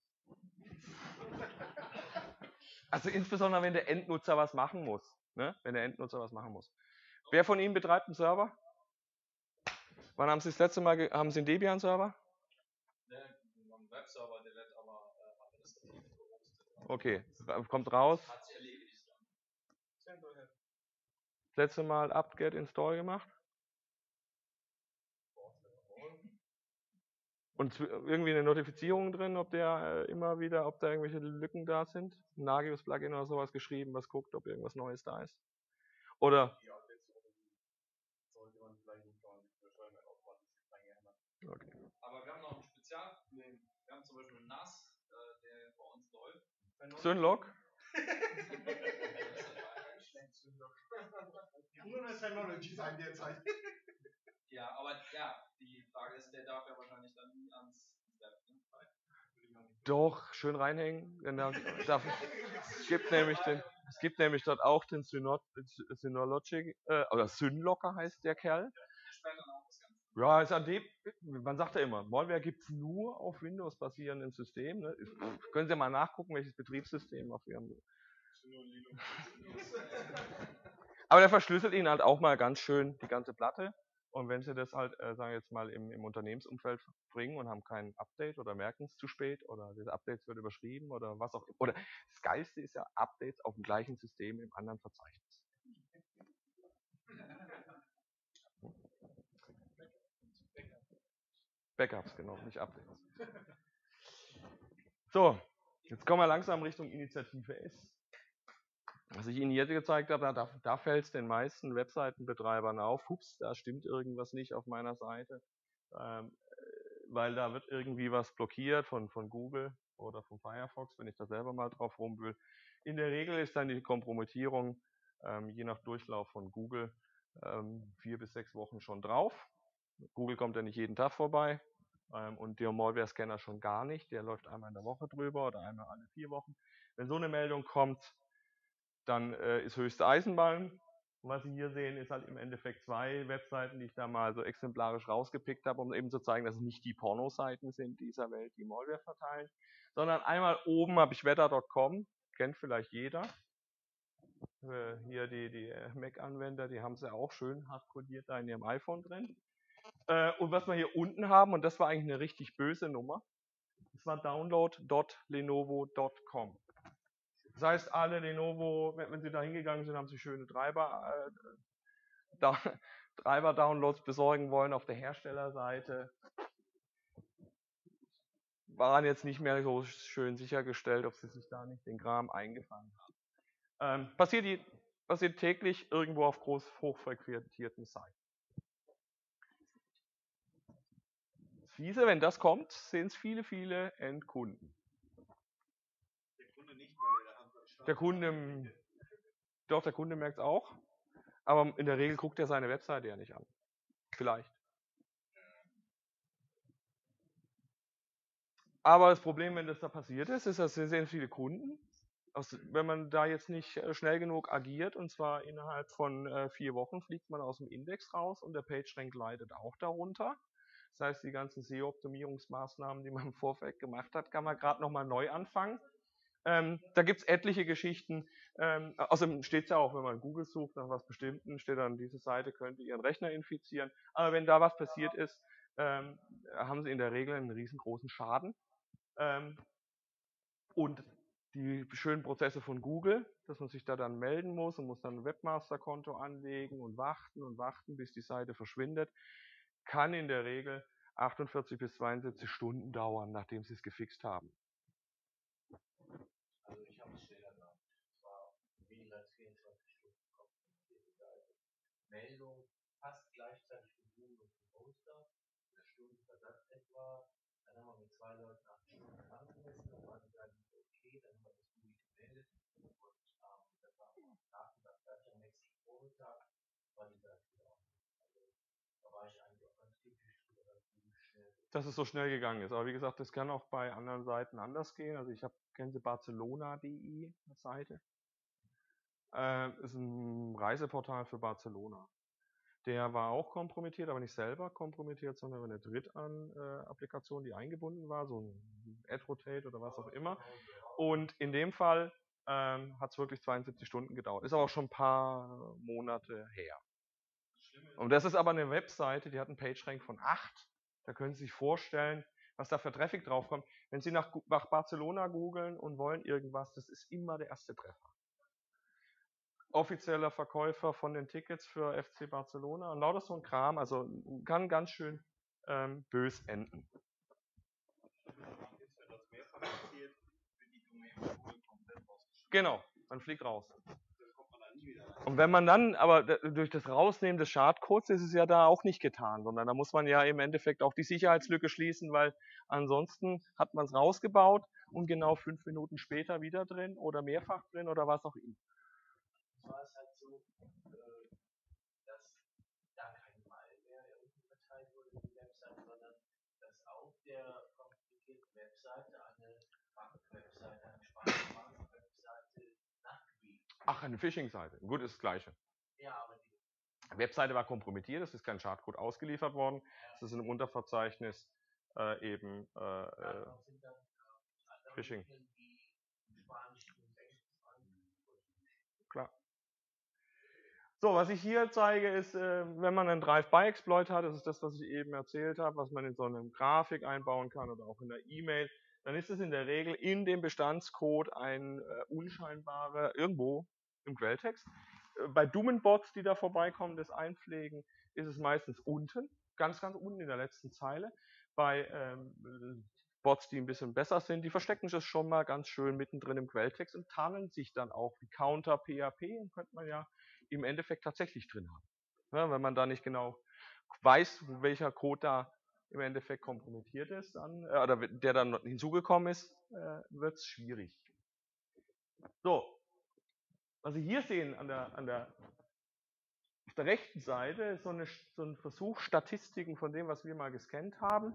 Also insbesondere, wenn der Endnutzer was machen muss. Ne? Wenn der Endnutzer was machen muss. Wer von Ihnen betreibt einen Server? Wann haben Sie das letzte Mal, haben Sie einen Debian-Server? Ein Webserver, der wird aber äh, administrativ gehostet. Okay, kommt raus. Hat sich erledigt dann. Das letzte Mal apt-get install gemacht? Und irgendwie eine Notifizierung drin, ob der äh, immer wieder, ob da irgendwelche Lücken da sind? Ein Nagios-Plugin oder sowas geschrieben, was guckt, ob irgendwas Neues da ist? Oder? Okay. Aber wir haben noch ein Spezialproblem. Wir haben zum Beispiel N A S, äh, der bei uns läuft. Synlog? Nur eine Synology sein derzeit. Ja, aber ja, die Frage ist, der darf ja wahrscheinlich dann nie ans Web. Doch, schön reinhängen. Denn da, da gibt nämlich den. Es gibt nämlich dort auch den Synod, Synologic, äh, oder Synlocker heißt der Kerl. Ja, ist an dem, man sagt ja immer, Malware gibt es nur auf Windows basierenden Systemen. Ne? Können Sie mal nachgucken, welches Betriebssystem auf Ihrem. Aber der verschlüsselt Ihnen halt auch mal ganz schön die ganze Platte. Und wenn Sie das halt, äh, sagen wir jetzt mal, im, im Unternehmensumfeld bringen und haben kein Update oder merken es zu spät oder das Update wird überschrieben oder was auch immer. Oder das Geilste ist ja Updates auf dem gleichen System im anderen Verzeichnis. Backups, genau, nicht Updates. So, jetzt kommen wir langsam Richtung Initiative S. Was ich Ihnen hier gezeigt habe, da, da fällt es den meisten Webseitenbetreibern auf, hups, da stimmt irgendwas nicht auf meiner Seite, ähm, weil da wird irgendwie was blockiert von, von Google oder von Firefox, wenn ich da selber mal drauf rum will. In der Regel ist dann die Kompromittierung, ähm, je nach Durchlauf von Google, ähm, vier bis sechs Wochen schon drauf. Google kommt ja nicht jeden Tag vorbei ähm, und der Malware-Scanner schon gar nicht, der läuft einmal in der Woche drüber oder einmal alle vier Wochen. Wenn so eine Meldung kommt, dann äh, ist höchste Eisenbahn. Und was Sie hier sehen, ist halt im Endeffekt zwei Webseiten, die ich da mal so exemplarisch rausgepickt habe, um eben zu zeigen, dass es nicht die Pornoseiten sind dieser Welt, die Malware verteilen, sondern einmal oben habe ich wetter Punkt com, kennt vielleicht jeder. Äh, hier die, die Mac-Anwender, die haben es ja auch schön hardcodiert da in ihrem iPhone drin. Äh, und was wir hier unten haben, und das war eigentlich eine richtig böse Nummer, das war download Punkt lenovo Punkt com. Das heißt, alle Lenovo, wenn, wenn Sie da hingegangen sind, haben Sie schöne Treiber, äh, da, Treiber-Downloads besorgen wollen auf der Herstellerseite. Waren jetzt nicht mehr so schön sichergestellt, ob Sie sich da nicht den Kram eingefangen haben. Ähm, passiert, die, passiert täglich irgendwo auf groß hochfrequentierten Seiten. Das Fiese, wenn das kommt, sehen es viele, viele Endkunden. Der Kunde, doch, der Kunde merkt es auch, aber in der Regel guckt er seine Webseite ja nicht an. Vielleicht. Aber das Problem, wenn das da passiert ist, ist, dass sehr, sehr viele Kunden, also wenn man da jetzt nicht schnell genug agiert, und zwar innerhalb von äh, vier Wochen fliegt man aus dem Index raus und der PageRank leidet auch darunter. Das heißt, die ganzen S E O-Optimierungsmaßnahmen, die man im Vorfeld gemacht hat, kann man gerade nochmal neu anfangen. Ähm, da gibt es etliche Geschichten. Ähm, außerdem steht es ja auch, wenn man Google sucht nach was Bestimmten, steht dann, diese Seite könnte Ihren Rechner infizieren. Aber wenn da was passiert ist, ähm, haben Sie in der Regel einen riesengroßen Schaden. Ähm, und die schönen Prozesse von Google, dass man sich da dann melden muss und muss dann ein Webmaster-Konto anlegen und warten und warten, bis die Seite verschwindet, kann in der Regel achtundvierzig bis zweiundsiebzig Stunden dauern, nachdem Sie es gefixt haben. Also ich habe es schneller gehabt. Es war weniger als vierundzwanzig Stunden komplette Seite. Meldung fast gleichzeitig für Google und für Poster. Eine Stunde Versatz etwa. Dann haben wir mit zwei Leuten acht Stunden angemessen. Dann war die Seite okay. Dann haben wir das Google gemeldet. Und ähm, das war am Nachmittag, gleich am nächsten Vormittag, war die Seite wieder auf. Also da war ich eigentlich auch ganz glücklich drüber, dass Google schnell. Dass es so schnell gegangen ist. Aber wie gesagt, das kann auch bei anderen Seiten anders gehen. Also ich habe, kennen Sie Barcelona punkt de Seite? Äh, ist ein Reiseportal für Barcelona. Der war auch kompromittiert, aber nicht selber kompromittiert, sondern eine Drittan-Applikation, die eingebunden war, so ein AdRotate oder was auch immer. Und in dem Fall ähm, hat es wirklich zweiundsiebzig Stunden gedauert. Ist aber auch schon ein paar Monate her. Und das ist aber eine Webseite, die hat einen PageRank von acht. Da können Sie sich vorstellen, was da für Traffic draufkommt. Wenn Sie nach, nach Barcelona googeln und wollen irgendwas, das ist immer der erste Treffer. Offizieller Verkäufer von den Tickets für F C Barcelona und lauter so ein Kram, also kann ganz schön ähm, bös enden. Genau, man fliegt raus. Und wenn man dann, aber durch das Rausnehmen des Schadcodes ist es ja da auch nicht getan, sondern da muss man ja im Endeffekt auch die Sicherheitslücke schließen, weil ansonsten hat man es rausgebaut und genau fünf Minuten später wieder drin oder mehrfach drin oder was auch immer. War es halt so, dass da keine Malware irgendwie verteilt wurde in die Website, sondern dass auf der konfigurierten Webseite eine Bankwebseite, eine Sparbankwebseite nachgewiesen wurde. Ach, eine Phishing-Seite. Gut, ist das Gleiche. Ja, aber die. Webseite war kompromittiert, es ist kein Schadcode ausgeliefert worden, es ist in einem Unterverzeichnis äh, eben äh, äh, Sind dann äh, andere Phishing. Regeln wie Spanisch und Englisch an. Klar. So, was ich hier zeige, ist, äh, wenn man einen Drive-by-Exploit hat, das ist das, was ich eben erzählt habe, was man in so einer Grafik einbauen kann oder auch in der E-Mail, dann ist es in der Regel in dem Bestandscode ein äh, unscheinbarer, irgendwo im Quelltext. Äh, bei dummen Bots, die da vorbeikommen, das einpflegen, ist es meistens unten, ganz, ganz unten in der letzten Zeile. Bei ähm, Bots, die ein bisschen besser sind, die verstecken das schon mal ganz schön mittendrin im Quelltext und tarnen sich dann auch wie Counter P H P, und könnte man ja im Endeffekt tatsächlich drin haben. Ja, wenn man da nicht genau weiß, welcher Code da im Endeffekt kompromittiert ist, dann, äh, oder der dann hinzugekommen ist, äh, wird es schwierig. So, was Sie hier sehen an der, an der, auf der rechten Seite ist so, eine, so ein Versuch, Statistiken von dem, was wir mal gescannt haben.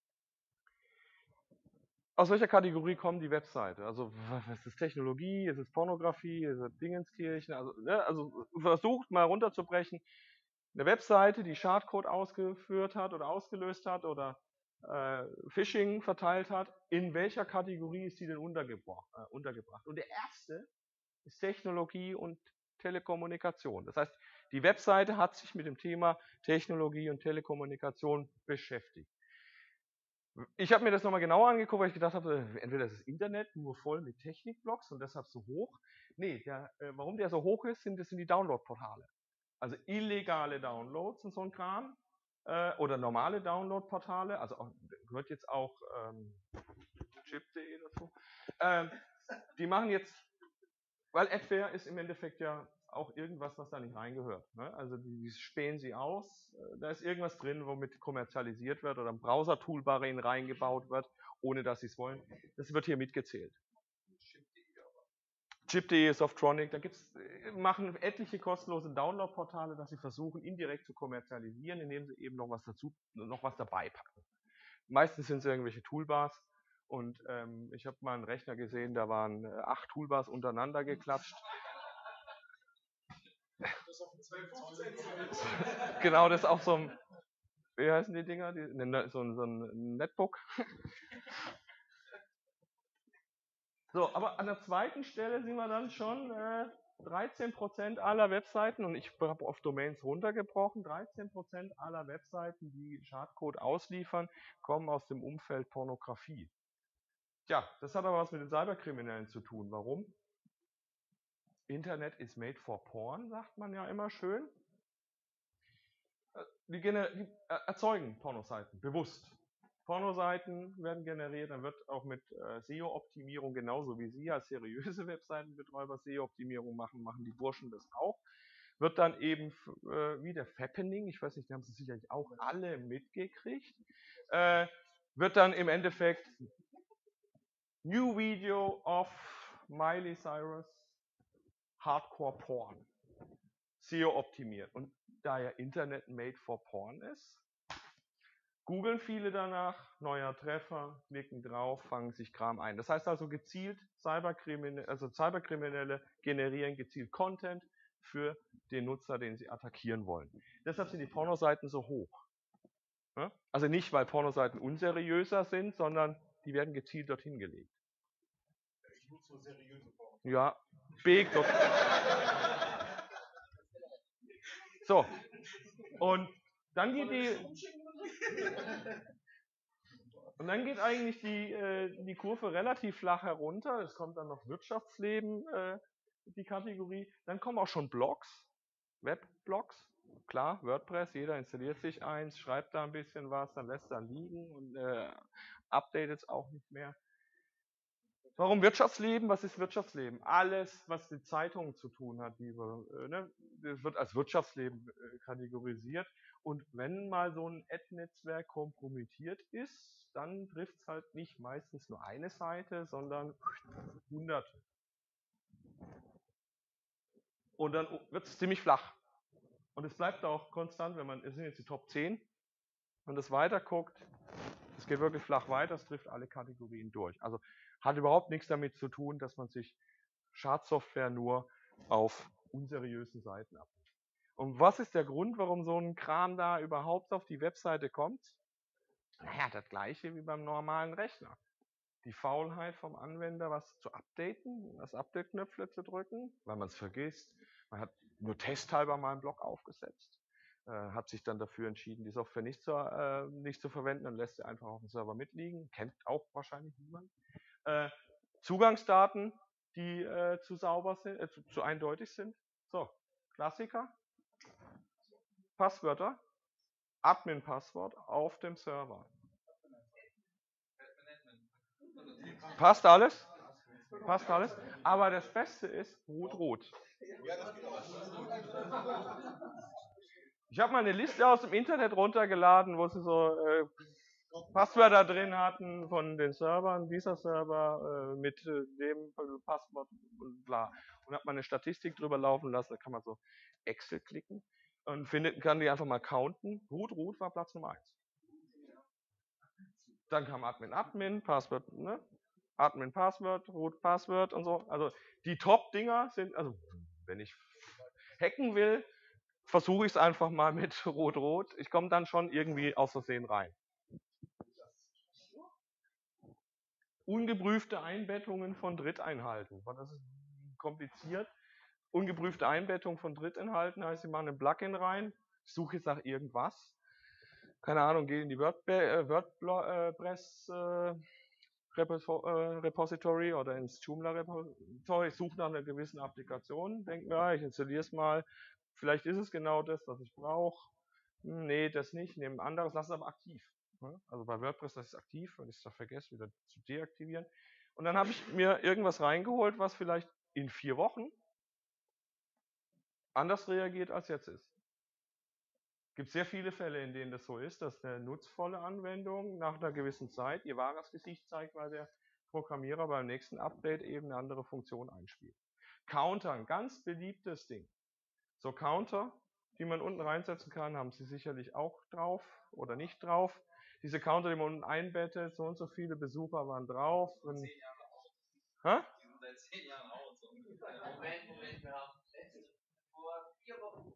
Aus welcher Kategorie kommt die Webseite? Also, was ist Technologie? Ist es Pornografie? Ist es Dingenskirchen? Also, ne, also versucht mal runterzubrechen. Eine Webseite, die Schadcode ausgeführt hat oder ausgelöst hat oder äh, Phishing verteilt hat, in welcher Kategorie ist die denn untergebracht? Äh, untergebracht? Und der erste ist Technologie und Telekommunikation. Das heißt, die Webseite hat sich mit dem Thema Technologie und Telekommunikation beschäftigt. Ich habe mir das nochmal genauer angeguckt, weil ich gedacht habe, entweder das Internet nur voll mit Technikblogs und deshalb so hoch. Nee, der, äh, warum der so hoch ist, sind, das sind die Downloadportale. Also illegale Downloads und so ein Kram. Äh, oder normale Downloadportale. Also auch, gehört jetzt auch ähm, chip punkt de dazu. Ähm, die machen jetzt, weil Adware ist im Endeffekt ja auch irgendwas, was da nicht reingehört. Ne? Also die, die spähen sie aus, da ist irgendwas drin, womit kommerzialisiert wird oder ein Browser-Toolbar in reingebaut wird, ohne dass sie es wollen. Das wird hier mitgezählt. chip punkt de, Softronic, da gibt's, machen etliche kostenlose Download-Portale, dass sie versuchen, indirekt zu kommerzialisieren, indem sie eben noch was dazu, noch was dabei packen. Meistens sind es irgendwelche Toolbars. Und ähm, ich habe mal einen Rechner gesehen, da waren äh, acht Toolbars untereinander geklatscht. Das auf dem zweihundertfünfzehn Zoll. Genau, das ist auch so ein, wie heißen die Dinger? Die, ne, so, ein, so ein Netbook. So, aber an der zweiten Stelle sind wir dann schon äh, dreizehn Prozent aller Webseiten, und ich habe auf Domains runtergebrochen, dreizehn Prozent aller Webseiten, die Schadcode ausliefern, kommen aus dem Umfeld Pornografie. Tja, das hat aber was mit den Cyberkriminellen zu tun. Warum? Internet is made for porn, sagt man ja immer schön. Die, die erzeugen Pornoseiten, bewusst. Pornoseiten werden generiert, dann wird auch mit äh, S E O-Optimierung, genauso wie Sie als seriöse Webseitenbetreiber S E O-Optimierung machen, machen die Burschen das auch. Wird dann eben äh, wie der Fappening, ich weiß nicht, die haben Sie sicherlich auch alle mitgekriegt, äh, wird dann im Endeffekt New Video of Miley Cyrus Hardcore Porn S E O optimiert. Und da ja Internet made for Porn ist, googeln viele danach, neuer Treffer, klicken drauf, fangen sich Kram ein. Das heißt also gezielt Cyberkriminelle, also Cyberkriminelle generieren gezielt Content für den Nutzer, den sie attackieren wollen. Deshalb sind die Pornoseiten so hoch. Ja? Also nicht, weil Pornoseiten unseriöser sind, sondern die werden gezielt dorthin gelegt. Ich nutze nur seriöse Pornos. Ja, big. So, und dann geht die und dann geht eigentlich die, äh, die Kurve relativ flach herunter. Es kommt dann noch Wirtschaftsleben, äh, die Kategorie. Dann kommen auch schon Blogs, Webblogs. Klar, WordPress, jeder installiert sich eins, schreibt da ein bisschen was, dann lässt er liegen und äh, updatet es auch nicht mehr. Warum Wirtschaftsleben? Was ist Wirtschaftsleben? Alles, was mit Zeitungen zu tun hat, die wir, äh, ne, das wird als Wirtschaftsleben äh, kategorisiert. Und wenn mal so ein Ad-Netzwerk kompromittiert ist, dann trifft es halt nicht meistens nur eine Seite, sondern hunderte. Und dann wird es ziemlich flach. Und es bleibt auch konstant, wenn man, es sind jetzt die Top zehn, wenn das weiter guckt, es geht wirklich flach weiter, es trifft alle Kategorien durch. Also hat überhaupt nichts damit zu tun, dass man sich Schadsoftware nur auf unseriösen Seiten ab. Und was ist der Grund, warum so ein Kram da überhaupt auf die Webseite kommt? Naja, das gleiche wie beim normalen Rechner. Die Faulheit vom Anwender, was zu updaten, das Update-Knöpfle zu drücken, weil man es vergisst. Man hat nur testhalber mal einen Blog aufgesetzt, äh, hat sich dann dafür entschieden, die Software nicht zu, äh, nicht zu verwenden und lässt sie einfach auf dem Server mitliegen. Kennt auch wahrscheinlich niemand. Äh, Zugangsdaten, die äh, zu sauber sind, äh, zu, zu eindeutig sind. So, Klassiker. Passwörter, Admin-Passwort auf dem Server. Passt alles? Passt alles? Aber das Beste ist rot-rot. Ich habe mal eine Liste aus dem Internet runtergeladen, wo sie so äh, Passwörter drin hatten von den Servern, dieser Server äh, mit äh, dem Passwort und bla. Und habe mal eine Statistik drüber laufen lassen, da kann man so Excel klicken und findet, kann die einfach mal counten. Rot-rot war Platz Nummer eins. Dann kam Admin, Admin, Passwort, ne? Admin, Passwort, Root, Passwort und so. Also die Top-Dinger sind, also wenn ich hacken will, versuche ich es einfach mal mit Rot-Rot. Ich komme dann schon irgendwie aus Versehen rein. Ungeprüfte Einbettungen von Dritteinhalten. Das ist kompliziert. Ungeprüfte Einbettung von Drittinhalten heißt, ich mache ein Plugin rein, suche jetzt nach irgendwas. Keine Ahnung, gehe in die WordPress äh, Repository oder ins Joomla Repository, suche nach einer gewissen Applikation, denke mir, ja, ich installiere es mal, vielleicht ist es genau das, was ich brauche. Hm, nee, das nicht, nehme ein anderes, lasse es aber aktiv. Also bei WordPress das ist aktiv, wenn ich es da vergesse, wieder zu deaktivieren. Und dann habe ich mir irgendwas reingeholt, was vielleicht in vier Wochen anders reagiert, als jetzt ist. Es gibt sehr viele Fälle, in denen das so ist, dass eine nutzvolle Anwendung nach einer gewissen Zeit ihr wahres Gesicht zeigt, weil der Programmierer beim nächsten Update eben eine andere Funktion einspielt. Counter, ein ganz beliebtes Ding. So Counter, die man unten reinsetzen kann, haben Sie sicherlich auch drauf oder nicht drauf. Diese Counter, die man unten einbettet, so und so viele Besucher waren drauf. Und Zehn Jahre out. Hä? Die sind seit zehn Jahren out. So ungefähr. Moment, Moment, wir haben letzte, vor vier Wochen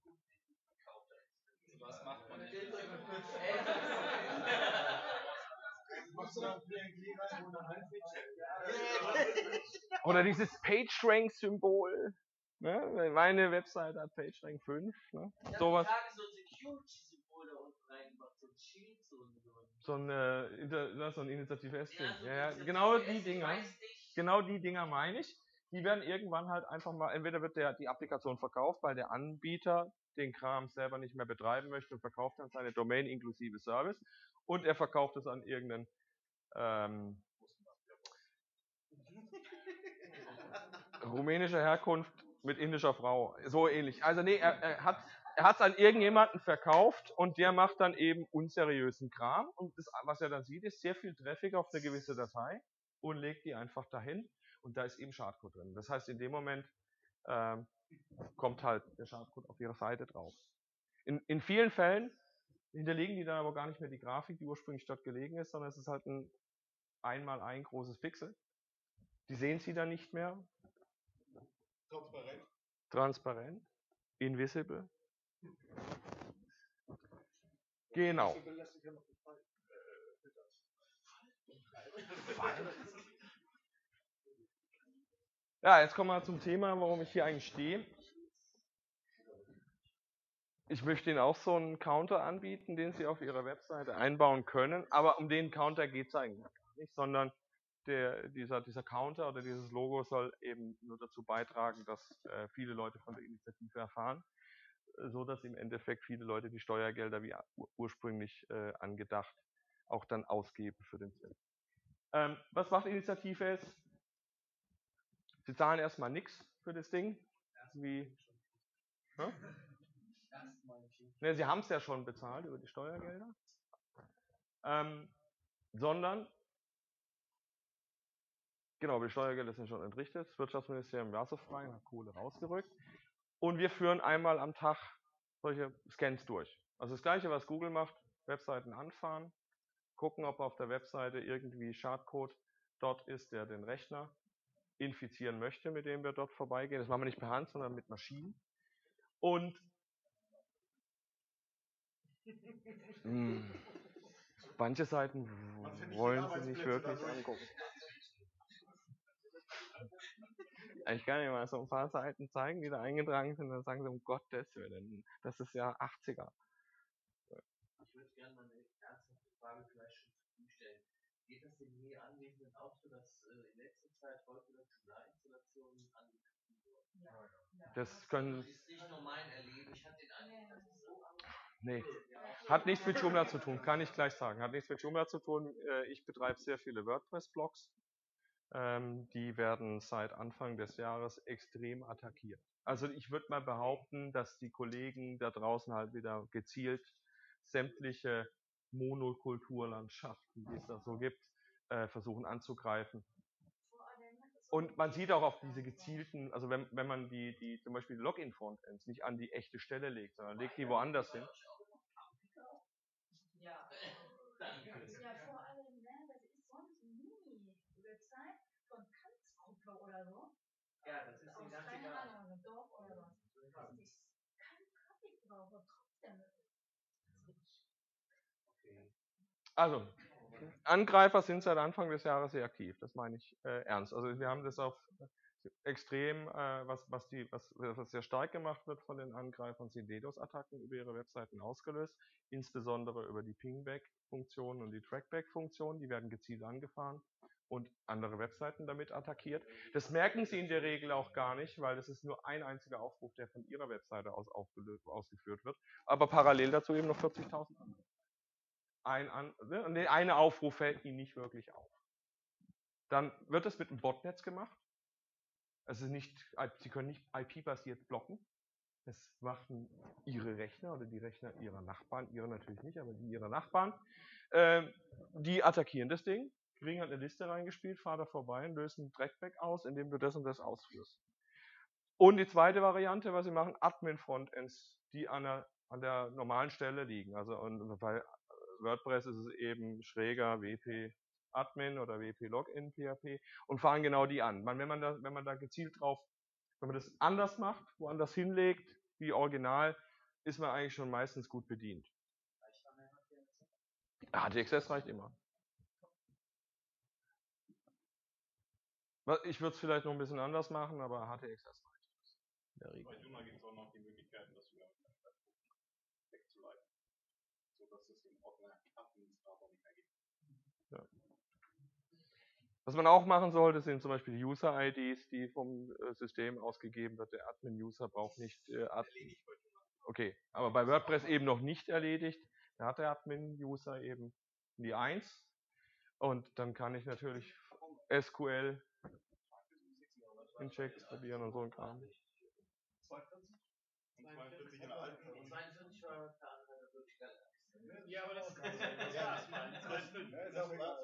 Was macht man nicht? Oder dieses PageRank-Symbol. Ne? Meine Webseite hat PageRank fünf. Ne? Ich Sowas. habe so ein Security-Symbol da unten reingemacht, so ein Shield, so ein. So ein, äh, Inter, so ein Initiative S-Ding. Ja, so Ja, ja, Initiative genau S, die ich Dinger. weiß nicht. Genau die Dinger meine ich. Die werden irgendwann halt einfach mal, entweder wird der, die Applikation verkauft, weil der Anbieter den Kram selber nicht mehr betreiben möchte und verkauft dann seine Domain inklusive Service und er verkauft es an irgendeinen ähm, rumänischer Herkunft mit indischer Frau. So ähnlich. Also nee, er, er hat er hat es an irgendjemanden verkauft und der macht dann eben unseriösen Kram und das, was er dann sieht, ist sehr viel Traffic auf eine gewisse Datei und legt die einfach dahin und da ist eben Schadcode drin. Das heißt, in dem Moment ähm, kommt halt der Schadcode auf ihrer Seite drauf. In, in vielen Fällen hinterlegen die dann aber gar nicht mehr die Grafik, die ursprünglich dort gelegen ist, sondern es ist halt ein einmal ein großes Pixel. Die sehen sie dann nicht mehr. Transparent. Transparent. Invisible. Genau. Ja, jetzt kommen wir zum Thema, warum ich hier eigentlich stehe. Ich möchte Ihnen auch so einen Counter anbieten, den Sie auf Ihrer Webseite einbauen können, aber um den Counter geht es eigentlich gar nicht, sondern der, dieser, dieser Counter oder dieses Logo soll eben nur dazu beitragen, dass äh, viele Leute von der Initiative erfahren, so dass im Endeffekt viele Leute die Steuergelder wie ursprünglich äh, angedacht auch dann ausgeben für den Zweck. Ähm, was macht Initiative jetzt? Sie zahlen erstmal nichts für das Ding. Wie? Hm? Ne, Sie haben es ja schon bezahlt über die Steuergelder. Ähm, sondern, genau, die Steuergelder sind schon entrichtet. Das Wirtschaftsministerium war so frei und hat Kohle rausgerückt. Und wir führen einmal am Tag solche Scans durch. Also das gleiche, was Google macht, Webseiten anfahren, gucken, ob auf der Webseite irgendwie Schadcode dort ist, der den Rechner infizieren möchte, mit dem wir dort vorbeigehen. Das machen wir nicht per Hand, sondern mit Maschinen. Und mh, manche Seiten wollen Sie nicht wirklich angucken. Ich kann Ihnen mal so ein paar Seiten zeigen, die da eingetragen sind, dann sagen Sie, um Gottes Willen, das ist ja achtziger. Ich würde gerne mal eine ernsthafte Frage vielleicht schon zu früh stellen. Geht das den hier Anwesenden auch so, dass äh, in letzter Zeit häufiger Solarinstallationen angegriffen wurden? Ja. Ja. Das können. Das ist nicht nur mein Erleben. Ich hatte den Eindruck, dass es so am. Nee. Hat nichts mit Joomla zu tun, kann ich gleich sagen. Hat nichts mit Joomla zu tun. Ich betreibe sehr viele WordPress-Blogs. Die werden seit Anfang des Jahres extrem attackiert. Also ich würde mal behaupten, dass die Kollegen da draußen halt wieder gezielt sämtliche Monokulturlandschaften, die es da so gibt, versuchen anzugreifen. Und man sieht auch auf diese gezielten, also wenn, wenn man die, die zum Beispiel die Login-Frontends nicht an die echte Stelle legt, sondern legt die woanders hin. Ja. Ja, vor allem, ne, das ist so eine Mini-Website von Tanzgruppe oder so. Ja, das ist aus keine Ahnung, ein Dorf oder was. Das ist kein Traffic drauf, aber trotzdem. Okay. Also, Angreifer sind seit Anfang des Jahres sehr aktiv, das meine ich äh, ernst. Also wir haben das auf extrem, äh, was, was, die, was, was sehr stark gemacht wird von den Angreifern, sind DDoS-Attacken über ihre Webseiten ausgelöst, insbesondere über die Pingback-Funktion und die Trackback-Funktion, die werden gezielt angefahren und andere Webseiten damit attackiert. Das merken sie in der Regel auch gar nicht, weil das ist nur ein einziger Aufruf, der von ihrer Webseite aus ausgeführt wird, aber parallel dazu eben noch vierzigtausend andere. Ein, an, ne, der eine Aufruf fällt ihnen nicht wirklich auf. Dann wird es mit einem Botnetz gemacht. Es ist nicht, Sie können nicht I P-basiert blocken. Das machen Ihre Rechner oder die Rechner Ihrer Nachbarn, Ihre natürlich nicht, aber die Ihrer Nachbarn. Äh, die attackieren das Ding, kriegen halt eine Liste reingespielt, fahren da vorbei und lösen einen Trackback aus, indem du das und das ausführst. Und die zweite Variante, was sie machen, Admin-Frontends, die an der, an der normalen Stelle liegen. Also und bei WordPress ist es eben schräger W P Admin oder W P Login P H P und fahren genau die an. Man, wenn, man da, wenn man da gezielt drauf, wenn man das anders macht, woanders hinlegt, wie original, ist man eigentlich schon meistens gut bedient. H T X S reicht immer. Ich würde es vielleicht noch ein bisschen anders machen, aber H T X S reicht. Bei Joomla gibt es auch noch die Möglichkeiten, das sogar wegzuleiten, sodass es den Ordner-Administrator nicht mehr gibt. Ja. Was man auch machen sollte, sind zum Beispiel die User-I Ds, die vom System ausgegeben wird. Der Admin-User braucht nicht äh, Admin. Okay, aber bei WordPress eben noch nicht erledigt. Da hat der Admin-User eben die eins. Und dann kann ich natürlich S Q L Injects probieren und so ein Kram. zweiundvierzig? zweiundvierzig in der alten. zweiundvierzig war der andere wirklich geil. Ja, aber das kann Ja, das ja. ist mal zweiundvierzig. Ja, ist auch egal.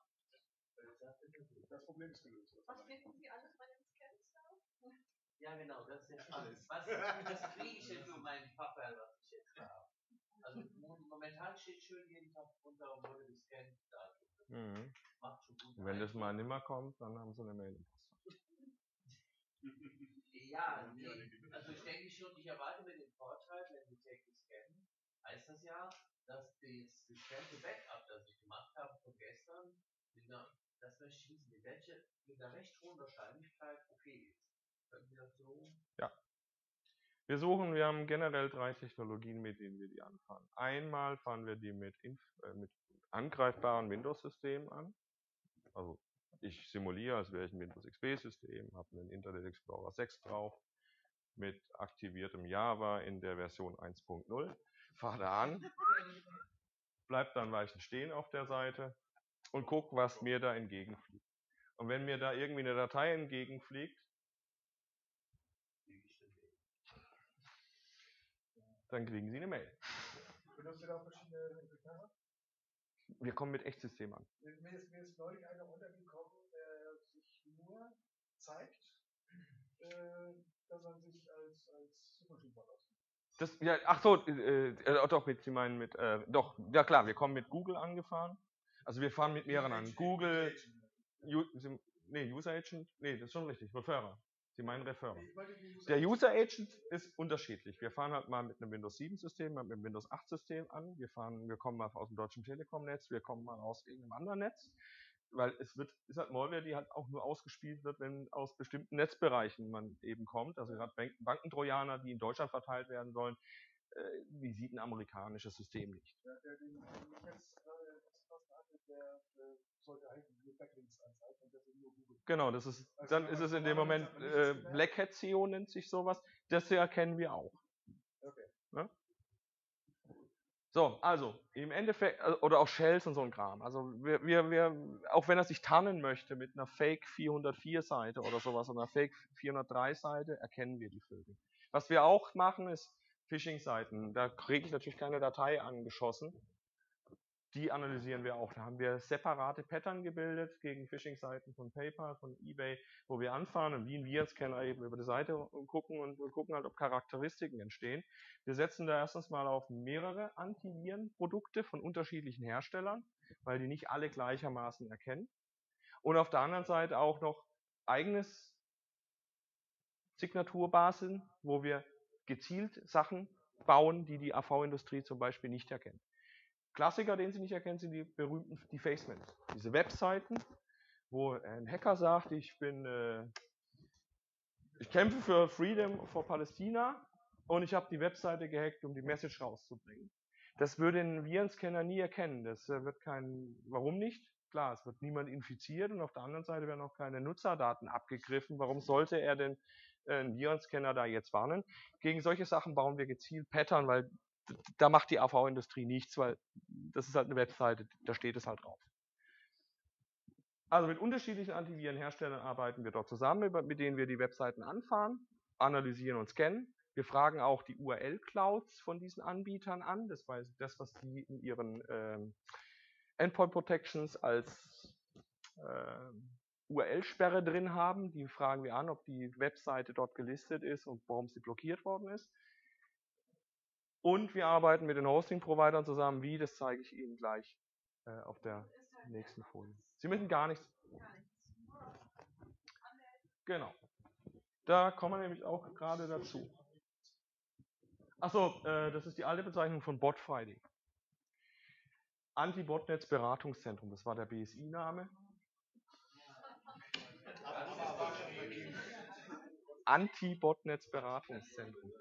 Das Problem ist gelöst. Was finden Sie alles bei den Scans da? Ja, genau, das ist jetzt Alles. Was, was kriege ich denn für meinen Papa, was ich jetzt habe? Also momentan steht schön jeden Tag drunter und wurde gescannt. Mhm. Macht schon gut. Wenn das mal nimmer kommt, dann haben sie eine Mail. Ja, nee, also ich denke schon, ich erwarte mir den Vorteil, wenn Sie täglich scannen, heißt das ja, dass das gescannte Backup, das ich gemacht habe von gestern, das möchte ich wissen, welche mit einer recht hohen Wahrscheinlichkeit okay ist. Können Sie das so? Ja. Wir suchen, wir haben generell drei Technologien, mit denen wir die anfahren. Einmal fahren wir die mit, Inf äh, mit angreifbaren Windows-Systemen an. Also ich simuliere, als wäre ich ein Windows X P-System, habe einen Internet Explorer sechs drauf, mit aktiviertem Java in der Version eins Punkt null. Fahre da an, bleibt dann weichen stehen auf der Seite und guck, was mir da entgegenfliegt. Und wenn mir da irgendwie eine Datei entgegenfliegt, dann kriegen Sie eine Mail. Benutzt ihr da auch verschiedene Entwickler? Wir kommen mit Echtsystemen an. Mir ist, mir ist neulich einer untergekommen, der sich nur zeigt, äh, dass er sich als, als Superschieber ausgibt. Das, ja, ach so, äh, äh, doch, mit, Sie meinen mit, äh, doch, ja klar, wir kommen mit Google angefahren. Also wir fahren mit mehreren an. Google, nee, User Agent, nee, das ist schon richtig, Referrer. Sie meinen Referrer. Ich meine die User Der User Agent ist unterschiedlich. Wir fahren halt mal mit einem Windows sieben System, mal mit einem Windows acht System an. Wir fahren, wir kommen mal aus dem Deutschen Telekom-Netz, wir kommen mal aus irgendeinem anderen Netz. Weil es wird, ist halt Malware, die halt auch nur ausgespielt wird, wenn aus bestimmten Netzbereichen man eben kommt. Also gerade Bank Bankentrojaner, die in Deutschland verteilt werden sollen, äh, die sieht ein amerikanisches System nicht. Der, der, den ich jetzt gerade fast hatte, der, der sollte eigentlich nur Backlinks anzeigen und deswegen nur Google. Genau, das ist, Also dann wenn ist man es in dem normal Moment, sagt, man äh, nichts mehr. Black Hat S E O nennt sich sowas. Das erkennen wir auch. Okay. Ne? So, also im Endeffekt, äh, oder auch Shells und so ein Kram. Also wir, wir, wir, auch wenn er sich tarnen möchte mit einer Fake vierhundertvier Seite oder sowas oder einer Fake vierhundertdrei Seite, erkennen wir die Vögel. Was wir auch machen, ist Phishing-Seiten. Da kriege ich natürlich keine Datei angeschossen. Die analysieren wir auch. Da haben wir separate Pattern gebildet gegen Phishing-Seiten von PayPal, von eBay, wo wir anfahren und wie ein Virenscanner eben über die Seite gucken und wir gucken halt, ob Charakteristiken entstehen. Wir setzen da erstens mal auf mehrere Antivirenprodukte von unterschiedlichen Herstellern, weil die nicht alle gleichermaßen erkennen. Und auf der anderen Seite auch noch eigenes Signaturbasen, wo wir gezielt Sachen bauen, die die A V-Industrie zum Beispiel nicht erkennt. Klassiker, den sie nicht erkennen, sind die berühmten Defacements. Diese Webseiten, wo ein Hacker sagt, ich bin, äh, ich kämpfe für Freedom for Palästina und ich habe die Webseite gehackt, um die Message rauszubringen. Das würde ein Virenscanner nie erkennen. Das äh, wird kein, warum nicht? Klar, es wird niemand infiziert und auf der anderen Seite werden auch keine Nutzerdaten abgegriffen. Warum sollte er denn äh, einen Virenscanner da jetzt warnen? Gegen solche Sachen bauen wir gezielt Pattern, weil da macht die A V-Industrie nichts, weil das ist halt eine Webseite, da steht es halt drauf. Also mit unterschiedlichen Antivirenherstellern arbeiten wir dort zusammen, mit denen wir die Webseiten anfahren, analysieren und scannen. Wir fragen auch die U R L-Clouds von diesen Anbietern an, das heißt das, was die in ihren ähm, Endpoint Protections als ähm, U R L-Sperre drin haben. Die fragen wir an, ob die Webseite dort gelistet ist und warum sie blockiert worden ist. Und wir arbeiten mit den Hosting-Providern zusammen, wie, das zeige ich Ihnen gleich äh, auf der nächsten Folie. Sie müssen gar nichts. Genau. Da kommen wir nämlich auch gerade dazu. Achso, äh, das ist die alte Bezeichnung von Bot-Friday. Anti-Botnetz-Beratungszentrum, das war der B S I-Name. Anti-Botnetz-Beratungszentrum.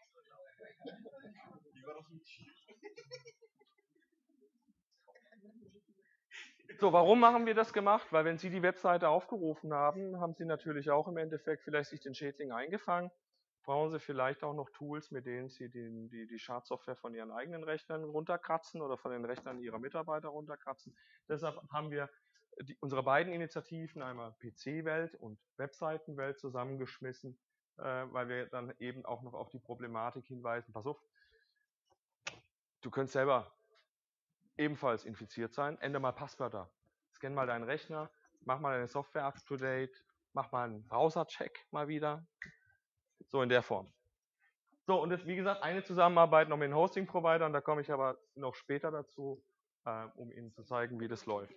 So, warum haben wir das gemacht? Weil wenn Sie die Webseite aufgerufen haben, haben Sie natürlich auch im Endeffekt vielleicht sich den Schädling eingefangen. Brauchen Sie vielleicht auch noch Tools, mit denen Sie den, die, die Schadsoftware von Ihren eigenen Rechnern runterkratzen oder von den Rechnern Ihrer Mitarbeiter runterkratzen. Deshalb haben wir die, unsere beiden Initiativen, einmal P C-Welt und Webseitenwelt, zusammengeschmissen, äh, weil wir dann eben auch noch auf die Problematik hinweisen. Pass auf, du könntest selber ebenfalls infiziert sein, ändere mal Passwörter, scan mal deinen Rechner, mach mal deine Software up to date, mach mal einen Browser-Check mal wieder, so in der Form. So, und jetzt, wie gesagt, eine Zusammenarbeit noch mit den Hosting-Providern, da komme ich aber noch später dazu, äh, um Ihnen zu zeigen, wie das läuft.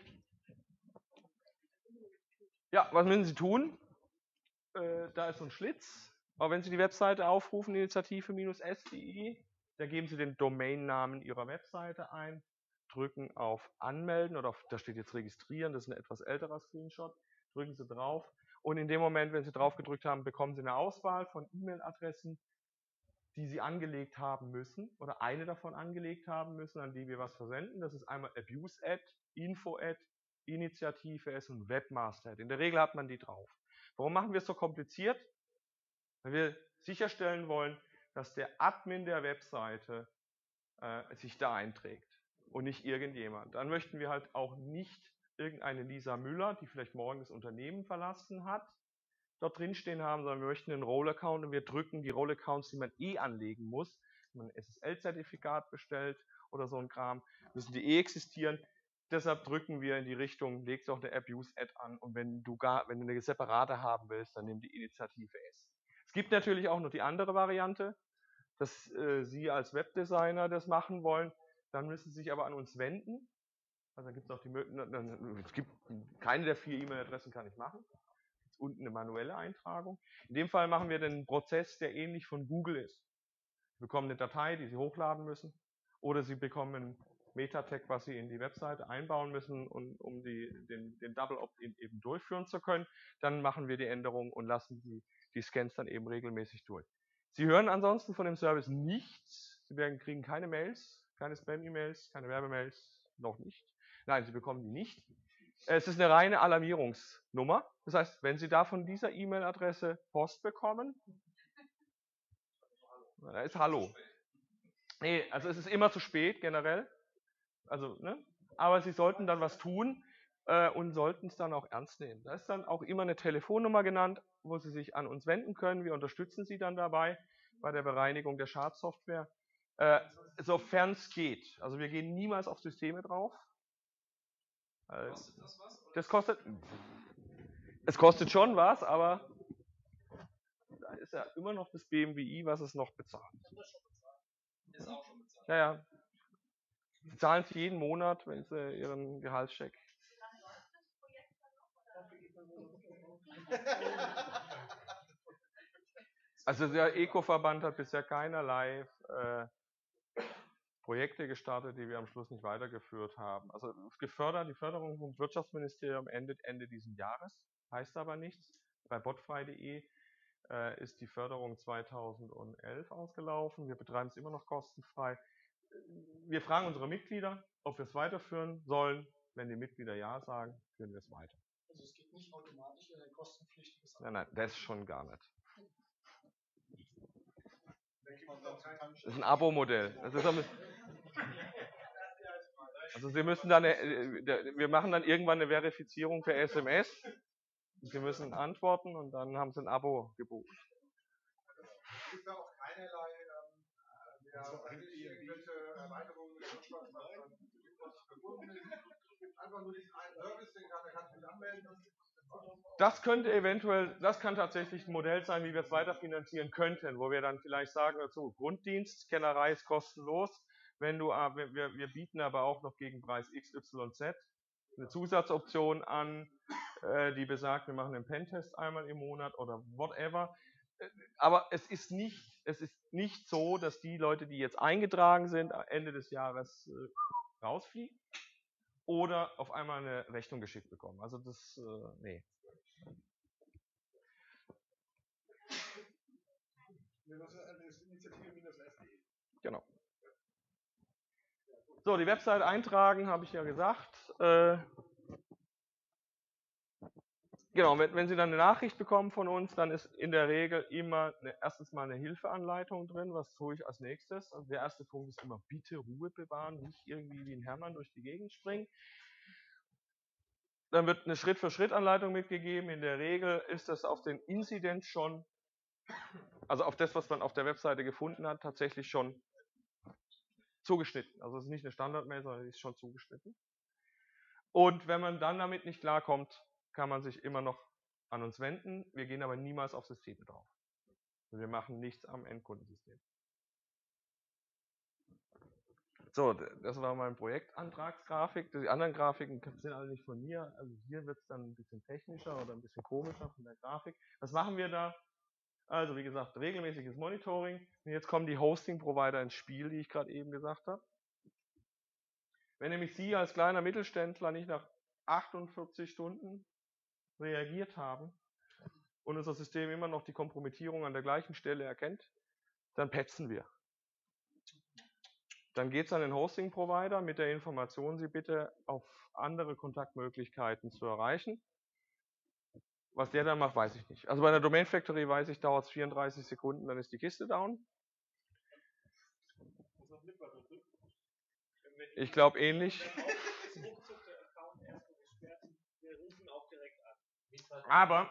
Ja, was müssen Sie tun? Äh, da ist so ein Schlitz, aber wenn Sie die Webseite aufrufen, initiative S punkt de, da geben Sie den Domainnamen Ihrer Webseite ein, drücken auf Anmelden oder auf, da steht jetzt Registrieren, das ist ein etwas älterer Screenshot, drücken Sie drauf und in dem Moment, wenn Sie drauf gedrückt haben, bekommen Sie eine Auswahl von E-Mail-Adressen, die Sie angelegt haben müssen oder eine davon angelegt haben müssen, an die wir was versenden. Das ist einmal Abuse-Ad, Info-Ad, Initiative-S und Webmaster-Ad. In der Regel hat man die drauf. Warum machen wir es so kompliziert? Weil wir sicherstellen wollen, dass der Admin der Webseite äh, sich da einträgt und nicht irgendjemand. Dann möchten wir halt auch nicht irgendeine Lisa Müller, die vielleicht morgen das Unternehmen verlassen hat, dort drin stehen haben, sondern wir möchten einen Role-Account und wir drücken die Role-Accounts, die man eh anlegen muss. Wenn man ein S S L-Zertifikat bestellt oder so ein Kram, müssen die eh existieren. Deshalb drücken wir in die Richtung, leg doch eine Abuse-Ad an und wenn du gar, wenn du eine separate haben willst, dann nimm die Initiative S. Es gibt natürlich auch noch die andere Variante, dass äh, Sie als Webdesigner das machen wollen, dann müssen Sie sich aber an uns wenden. Also dann gibt es auch die Möglichkeit, es gibt keine der vier E-Mail-Adressen kann ich machen. es unten eine manuelle Eintragung. In dem Fall machen wir den Prozess, der ähnlich von Google ist. Sie bekommen eine Datei, die Sie hochladen müssen, oder Sie bekommen ein Meta-Tag, was Sie in die Webseite einbauen müssen, und, um die, den, den Double Opt-in eben durchführen zu können. Dann machen wir die Änderung und lassen die, die Scans dann eben regelmäßig durch. Sie hören ansonsten von dem Service nichts. Sie werden, kriegen keine Mails, keine Spam-E-Mails, keine Werbemails, noch nicht. Nein, Sie bekommen die nicht. Es ist eine reine Alarmierungsnummer. Das heißt, wenn Sie da von dieser E-Mail-Adresse Post bekommen, da ist Hallo. Nee, also es ist immer zu spät generell. Also, ne? Aber Sie sollten dann was tun äh, und sollten es dann auch ernst nehmen. Da ist dann auch immer eine Telefonnummer genannt, wo Sie sich an uns wenden können. Wir unterstützen Sie dann dabei bei der Bereinigung der Schadsoftware, äh, sofern es geht. Also wir gehen niemals auf Systeme drauf. Äh, Kostet das was? Oder? Das kostet, es kostet schon was, aber da ist ja immer noch das B M W I, was es noch bezahlt. Ist auch schon bezahlt. Ja, ja. Sie zahlen es jeden Monat, wenn Sie Ihren Gehaltscheck. Also der Eco-Verband hat bisher keinerlei äh, Projekte gestartet, die wir am Schluss nicht weitergeführt haben. Also gefördert, die Förderung vom Wirtschaftsministerium endet Ende dieses Jahres, heißt aber nichts. Bei botfrei punkt de äh, ist die Förderung zweitausendelf ausgelaufen. Wir betreiben es immer noch kostenfrei. Wir fragen unsere Mitglieder, ob wir es weiterführen sollen. Wenn die Mitglieder Ja sagen, führen wir es weiter. Also es geht nicht automatisch in ein kostenpflichtiges Nein, nein, das schon gar nicht. Das ist ein Abo-Modell. Das ist aber- Also Sie müssen dann, eine, wir machen dann irgendwann eine Verifizierung per S M S. Sie müssen antworten und dann haben Sie ein Abo gebucht. Es gibt da auch keinerlei ähm, ja, irgendwelche Erweiterungen der Wirtschaft, was verbunden ist. Es gibt einfach nur diesen einen Service, den kann, der kann sich anmelden. Das könnte eventuell, das kann tatsächlich ein Modell sein, wie wir es weiterfinanzieren könnten, wo wir dann vielleicht sagen dazu, Grunddienst, Scannerei ist kostenlos, wenn du, wir, wir bieten aber auch noch gegen Preis X Y Z eine Zusatzoption an, äh, die besagt, wir machen einen Pentest einmal im Monat oder whatever. Aber es ist nicht, es ist nicht so, dass die Leute, die jetzt eingetragen sind, Ende des Jahres äh, rausfliegen oder auf einmal eine Rechnung geschickt bekommen. Also das, äh, nee. Genau. So, die Website eintragen, habe ich ja gesagt. Äh, genau, wenn, wenn Sie dann eine Nachricht bekommen von uns, dann ist in der Regel immer eine, erstens mal eine Hilfeanleitung drin, was tue ich als nächstes. Also der erste Punkt ist immer, bitte Ruhe bewahren, nicht irgendwie wie ein Hermann durch die Gegend springen. Dann wird eine Schritt-für-Schritt-Anleitung mitgegeben. In der Regel ist das auf den Incident schon, also auf das, was man auf der Webseite gefunden hat, tatsächlich schon zugeschnitten. Also es ist nicht eine Standard-Mail, sondern die ist schon zugeschnitten. Und wenn man dann damit nicht klarkommt, kann man sich immer noch an uns wenden. Wir gehen aber niemals auf Systeme drauf. Wir machen nichts am Endkundensystem. So, das war mein Projektantragsgrafik. Die anderen Grafiken sind alle nicht von mir. Also hier wird es dann ein bisschen technischer oder ein bisschen komischer von der Grafik. Was machen wir da? Also wie gesagt, regelmäßiges Monitoring. Und jetzt kommen die Hosting-Provider ins Spiel, die ich gerade eben gesagt habe. Wenn nämlich Sie als kleiner Mittelständler nicht nach achtundvierzig Stunden reagiert haben und unser System immer noch die Kompromittierung an der gleichen Stelle erkennt, dann petzen wir. Dann geht es an den Hosting-Provider mit der Information, Sie bitte auf andere Kontaktmöglichkeiten zu erreichen. Was der dann macht, weiß ich nicht. Also bei einer Domain Factory weiß ich, dauert es vierunddreißig Sekunden, dann ist die Kiste down. Ich glaube ähnlich. Aber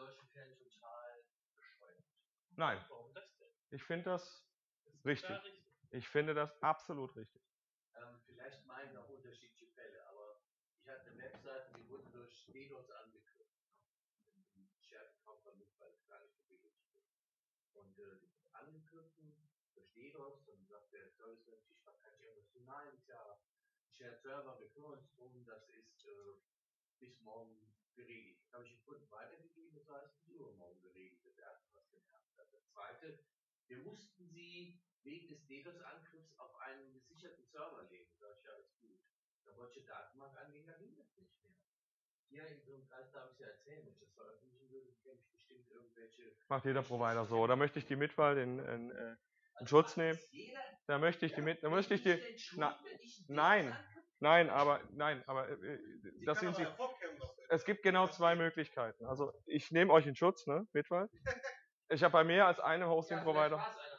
nein, ich finde das richtig. Ich finde das absolut richtig. Ähm, vielleicht meinen auch unterschiedliche Fälle, aber ich hatte eine Webseite, die wurde durch DDoS angekürzt. Shared Account damit, weil es gar nicht gebildet wird. Und äh, die angekürzten durch DDoS, dann sagt der Service natürlich, was kann ich irgendwas tun? Nein, ist ja Shared Server, wir kümmern uns drum, das ist äh, bis morgen geregelt. Das habe ich den Kunden weitergegeben, das heißt, bis übermorgen geregelt, das erste, was genervt hat. Das zweite, wir mussten sie wegen des DDoS-Angriffs auf einen gesicherten Server legen. Da sage ich, ja, alles gut. Da wollte ich Datenbank angehen, da ging das nicht mehr. Hier in so einem Kreis darf ich ja erzählen, wenn ich das veröffentlichen würde, kenne ich bestimmt irgendwelche. Macht jeder Provider so. Da möchte ich die Mitwahl in, in, in, in Schutz nehmen. Da möchte ich die mit, da möchte ich die. Na, nein, nein, aber nein, aber äh, das sind sie. Es gibt genau zwei Möglichkeiten. Also ich nehme euch in Schutz, ne, Mitwahl. Ich habe bei mehr als einem Hosting-Provider.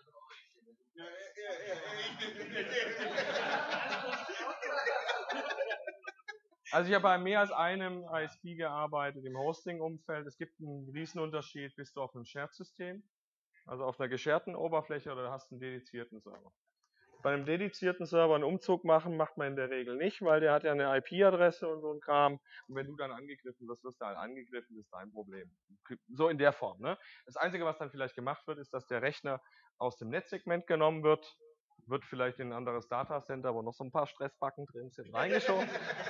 Also ich habe bei mehr als einem I S P gearbeitet im Hosting-Umfeld. Es gibt einen Riesenunterschied, bist du auf einem Shared-System, also auf einer gescherten Oberfläche, oder hast einen dedizierten Server. Bei einem dedizierten Server einen Umzug machen, macht man in der Regel nicht, weil der hat ja eine I P-Adresse und so ein Kram. Und wenn du dann angegriffen wirst, wirst du halt angegriffen, ist dein Problem. So in der Form. Ne? Das Einzige, was dann vielleicht gemacht wird, ist, dass der Rechner aus dem Netzsegment genommen wird, wird vielleicht in ein anderes Datacenter, wo noch so ein paar Stressbacken drin sind, reingeschoben.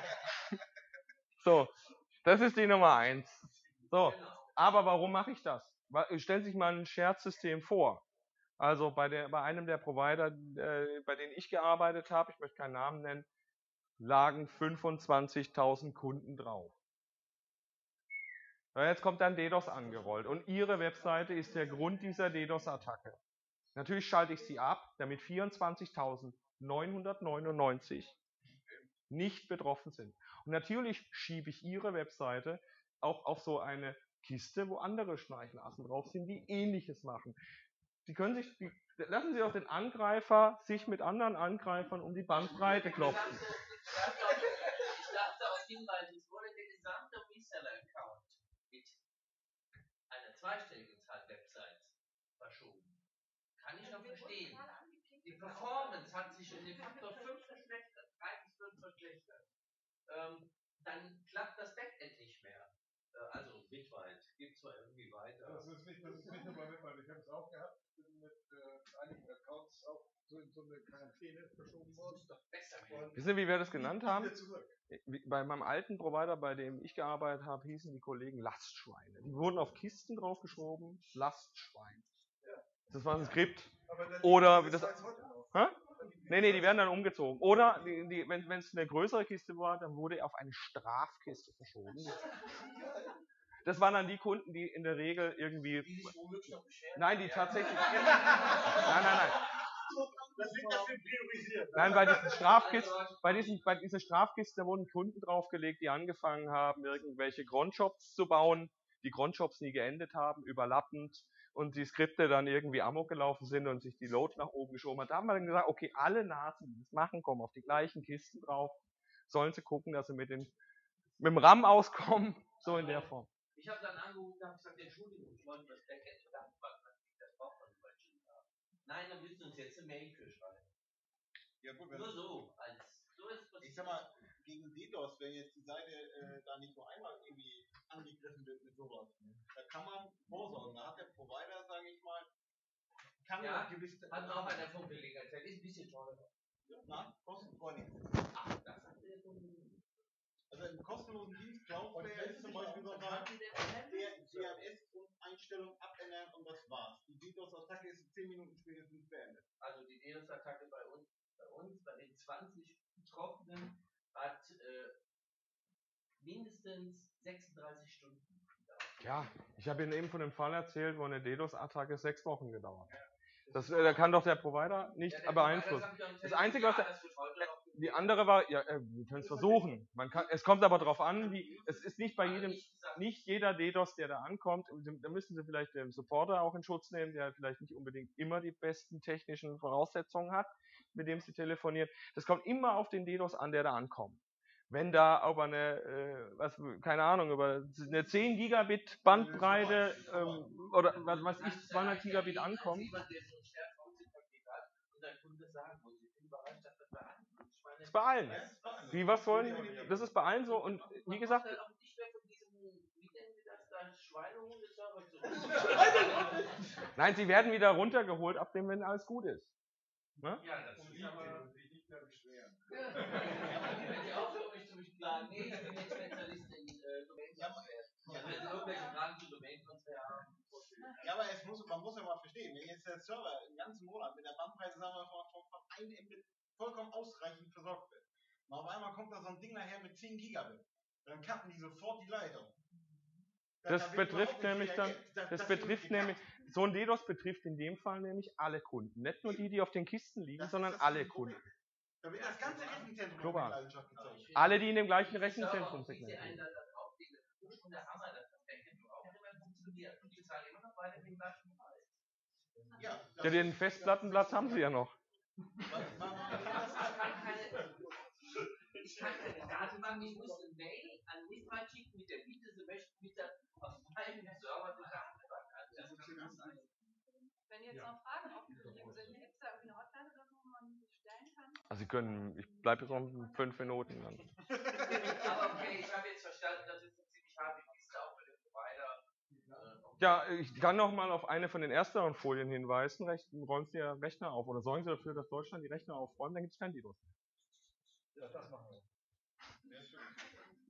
So, das ist die Nummer eins. So, aber warum mache ich das? Stellen Sie sich mal ein Shared-System vor. Also bei, der, bei einem der Provider, äh, bei denen ich gearbeitet habe, ich möchte keinen Namen nennen, lagen fünfundzwanzigtausend Kunden drauf. Ja, jetzt kommt dann DDoS angerollt und Ihre Webseite ist der Grund dieser DDoS-Attacke. Natürlich schalte ich sie ab, damit vierundzwanzigtausendneunhundertneunundneunzig nicht betroffen sind. Und natürlich schiebe ich Ihre Webseite auch auf so eine Kiste, wo andere Schnarchnasen drauf sind, die Ähnliches machen. Sie können sich, die, lassen Sie auch den Angreifer sich mit anderen Angreifern um die Bandbreite klopfen. Ich darf darauf hinweisen, es wurde der gesamte Reseller-Account mit einer zweistelligen Zahl Websites verschoben. Kann ich noch verstehen. Die Performance hat sich um den Faktor fünf verschlechtert, drei bis fünf verschlechtert. Ähm, dann klappt das Backend nicht mehr. Äh, also Bitweit geht zwar irgendwie weiter. Das ist nicht, das ist nicht nur bei Bitweit, ich habe es auch gehabt, bin mit äh, einigen Accounts auch so in so eine Quarantäne verschoben worden. Ist doch besser. Wissen Sie, wie wir das genannt haben? Bei meinem alten Provider, bei dem ich gearbeitet habe, hießen die Kollegen Lastschweine. Die wurden auf Kisten draufgeschoben, Lastschwein. Das war ein Skript. Oder wie das. Hä? Nee, nee, die werden dann umgezogen. Oder die, die, wenn es eine größere Kiste war, dann wurde auf eine Strafkiste verschoben. Das waren dann die Kunden, die in der Regel irgendwie. Die sich womöglich noch beschweren. Nein, die tatsächlich. Nein, nein, nein. Das wird das denn priorisiert. Nein, bei diesen Strafkisten, bei diesen, bei diesen Strafkisten, da wurden Kunden draufgelegt, die angefangen haben, irgendwelche Cron-Shops zu bauen, die Cron-Shops nie geendet haben, überlappend, und die Skripte dann irgendwie amok gelaufen sind und sich die Load nach oben geschoben hat. Da haben wir dann gesagt, okay, alle Nasen, die das machen, kommen auf die gleichen Kisten drauf, sollen sie gucken, dass sie mit, den, mit dem RAM auskommen, so in der Form. Ich habe dann angerufen und habe gesagt, Entschuldigung, ich wollte das Backend zur Datenbank anbieten, das braucht man über G M A. Nein, dann müssen Sie uns jetzt eine Mail für schreiben. Ja gut, wenn Nur so, als so ist es. Ich sag mal, gegen DDoS, wenn jetzt die Seite äh, da nicht nur einmal irgendwie angegriffen wird mit sowas, da kann man vorsorgen. Da hat der Provider, sage ich mal, kann ja, gewisse. hat auch an der Funkgelegenheit, ist ein bisschen teurer. Na, kostet gar nichts. Ach, das hat der Funkgelegenheit. Also im kostenlosen Dienst Cloudflare ist zum Beispiel so ein D N S und Einstellung abändern und das war's. Die DDoS-Attacke ist zehn Minuten spätestens beendet. Also die DDoS-Attacke bei uns, bei uns, bei den zwanzig Betroffenen, hat äh, mindestens sechsunddreißig Stunden gedauert. Ja, ich habe Ihnen eben von dem Fall erzählt, wo eine DDoS-Attacke sechs Wochen gedauert hat. Das äh, kann doch der Provider nicht ja, beeinflussen. Das Einzige, was der, die andere war, ja, äh, wir können es versuchen. Man kann, es kommt aber darauf an, wie, es ist nicht bei jedem, nicht jeder DDoS, der da ankommt, da müssen Sie vielleicht den Supporter auch in Schutz nehmen, der vielleicht nicht unbedingt immer die besten technischen Voraussetzungen hat, mit dem Sie telefonieren. Das kommt immer auf den DDoS an, der da ankommt. Wenn da aber eine, äh, was, keine Ahnung, über eine zehn Gigabit Bandbreite ähm, oder was weiß ich, zweihundert Gigabit ankommt. Das ist bei allen. Wie, was wollen Sie? Das ist bei allen so und wie gesagt. Nein, sie werden wieder runtergeholt, ab dem, wenn alles gut ist. Ne? Ja, das ist aber sich nicht mehr beschweren. Wenn Sie aufhören, mich zu beklagen. Nee, ich bin jetzt Spezialist in äh, muss, man muss ja mal verstehen, wenn jetzt der Server den ganzen Monat mit der Bandbreite, sagen wir, von, von, von einem Mbit vollkommen ausreichend versorgt wird, und auf einmal kommt da so ein Ding nachher mit zehn Gigabit, dann kappen die sofort die Leitung. Da, Das da wird betrifft überhaupt nicht nämlich dann, reagiert. Da- das das betrifft wird nämlich, so ein DDoS betrifft in dem Fall nämlich alle Kunden. Nicht nur die, die auf den Kisten liegen, Das ist sondern das alle Problem. Kunden. Da wird das ganze Rechenzentrum Global. in Leidenschaft gezogen. Alle, die in dem gleichen Rechenzentrum segmentieren. Ja, Ja, den Festplattenplatz haben sie ja noch. Ich kann keine Datenbank, ich muss eine Mail an Mistrad schicken mit der Bitte, sie möchten bitte auf meinem Server die Datenbank anwenden. Wenn jetzt noch Fragen offen geblieben sind, gibt es da irgendwie eine Hotline oder so, wo man sich stellen kann? Also Sie können, ich bleibe jetzt noch fünf Minuten. Dann. Aber okay, ich habe jetzt verstanden, das ist eine ziemlich harte Kiste auch für den Provider. Ja, ich kann noch mal auf eine von den ersteren Folien hinweisen. Recht, räumen Sie ja Rechner auf oder sorgen Sie dafür, dass Deutschland die Rechner aufräumt, dann gibt es kein DDoS. Ja, das machen wir. Sehr schön.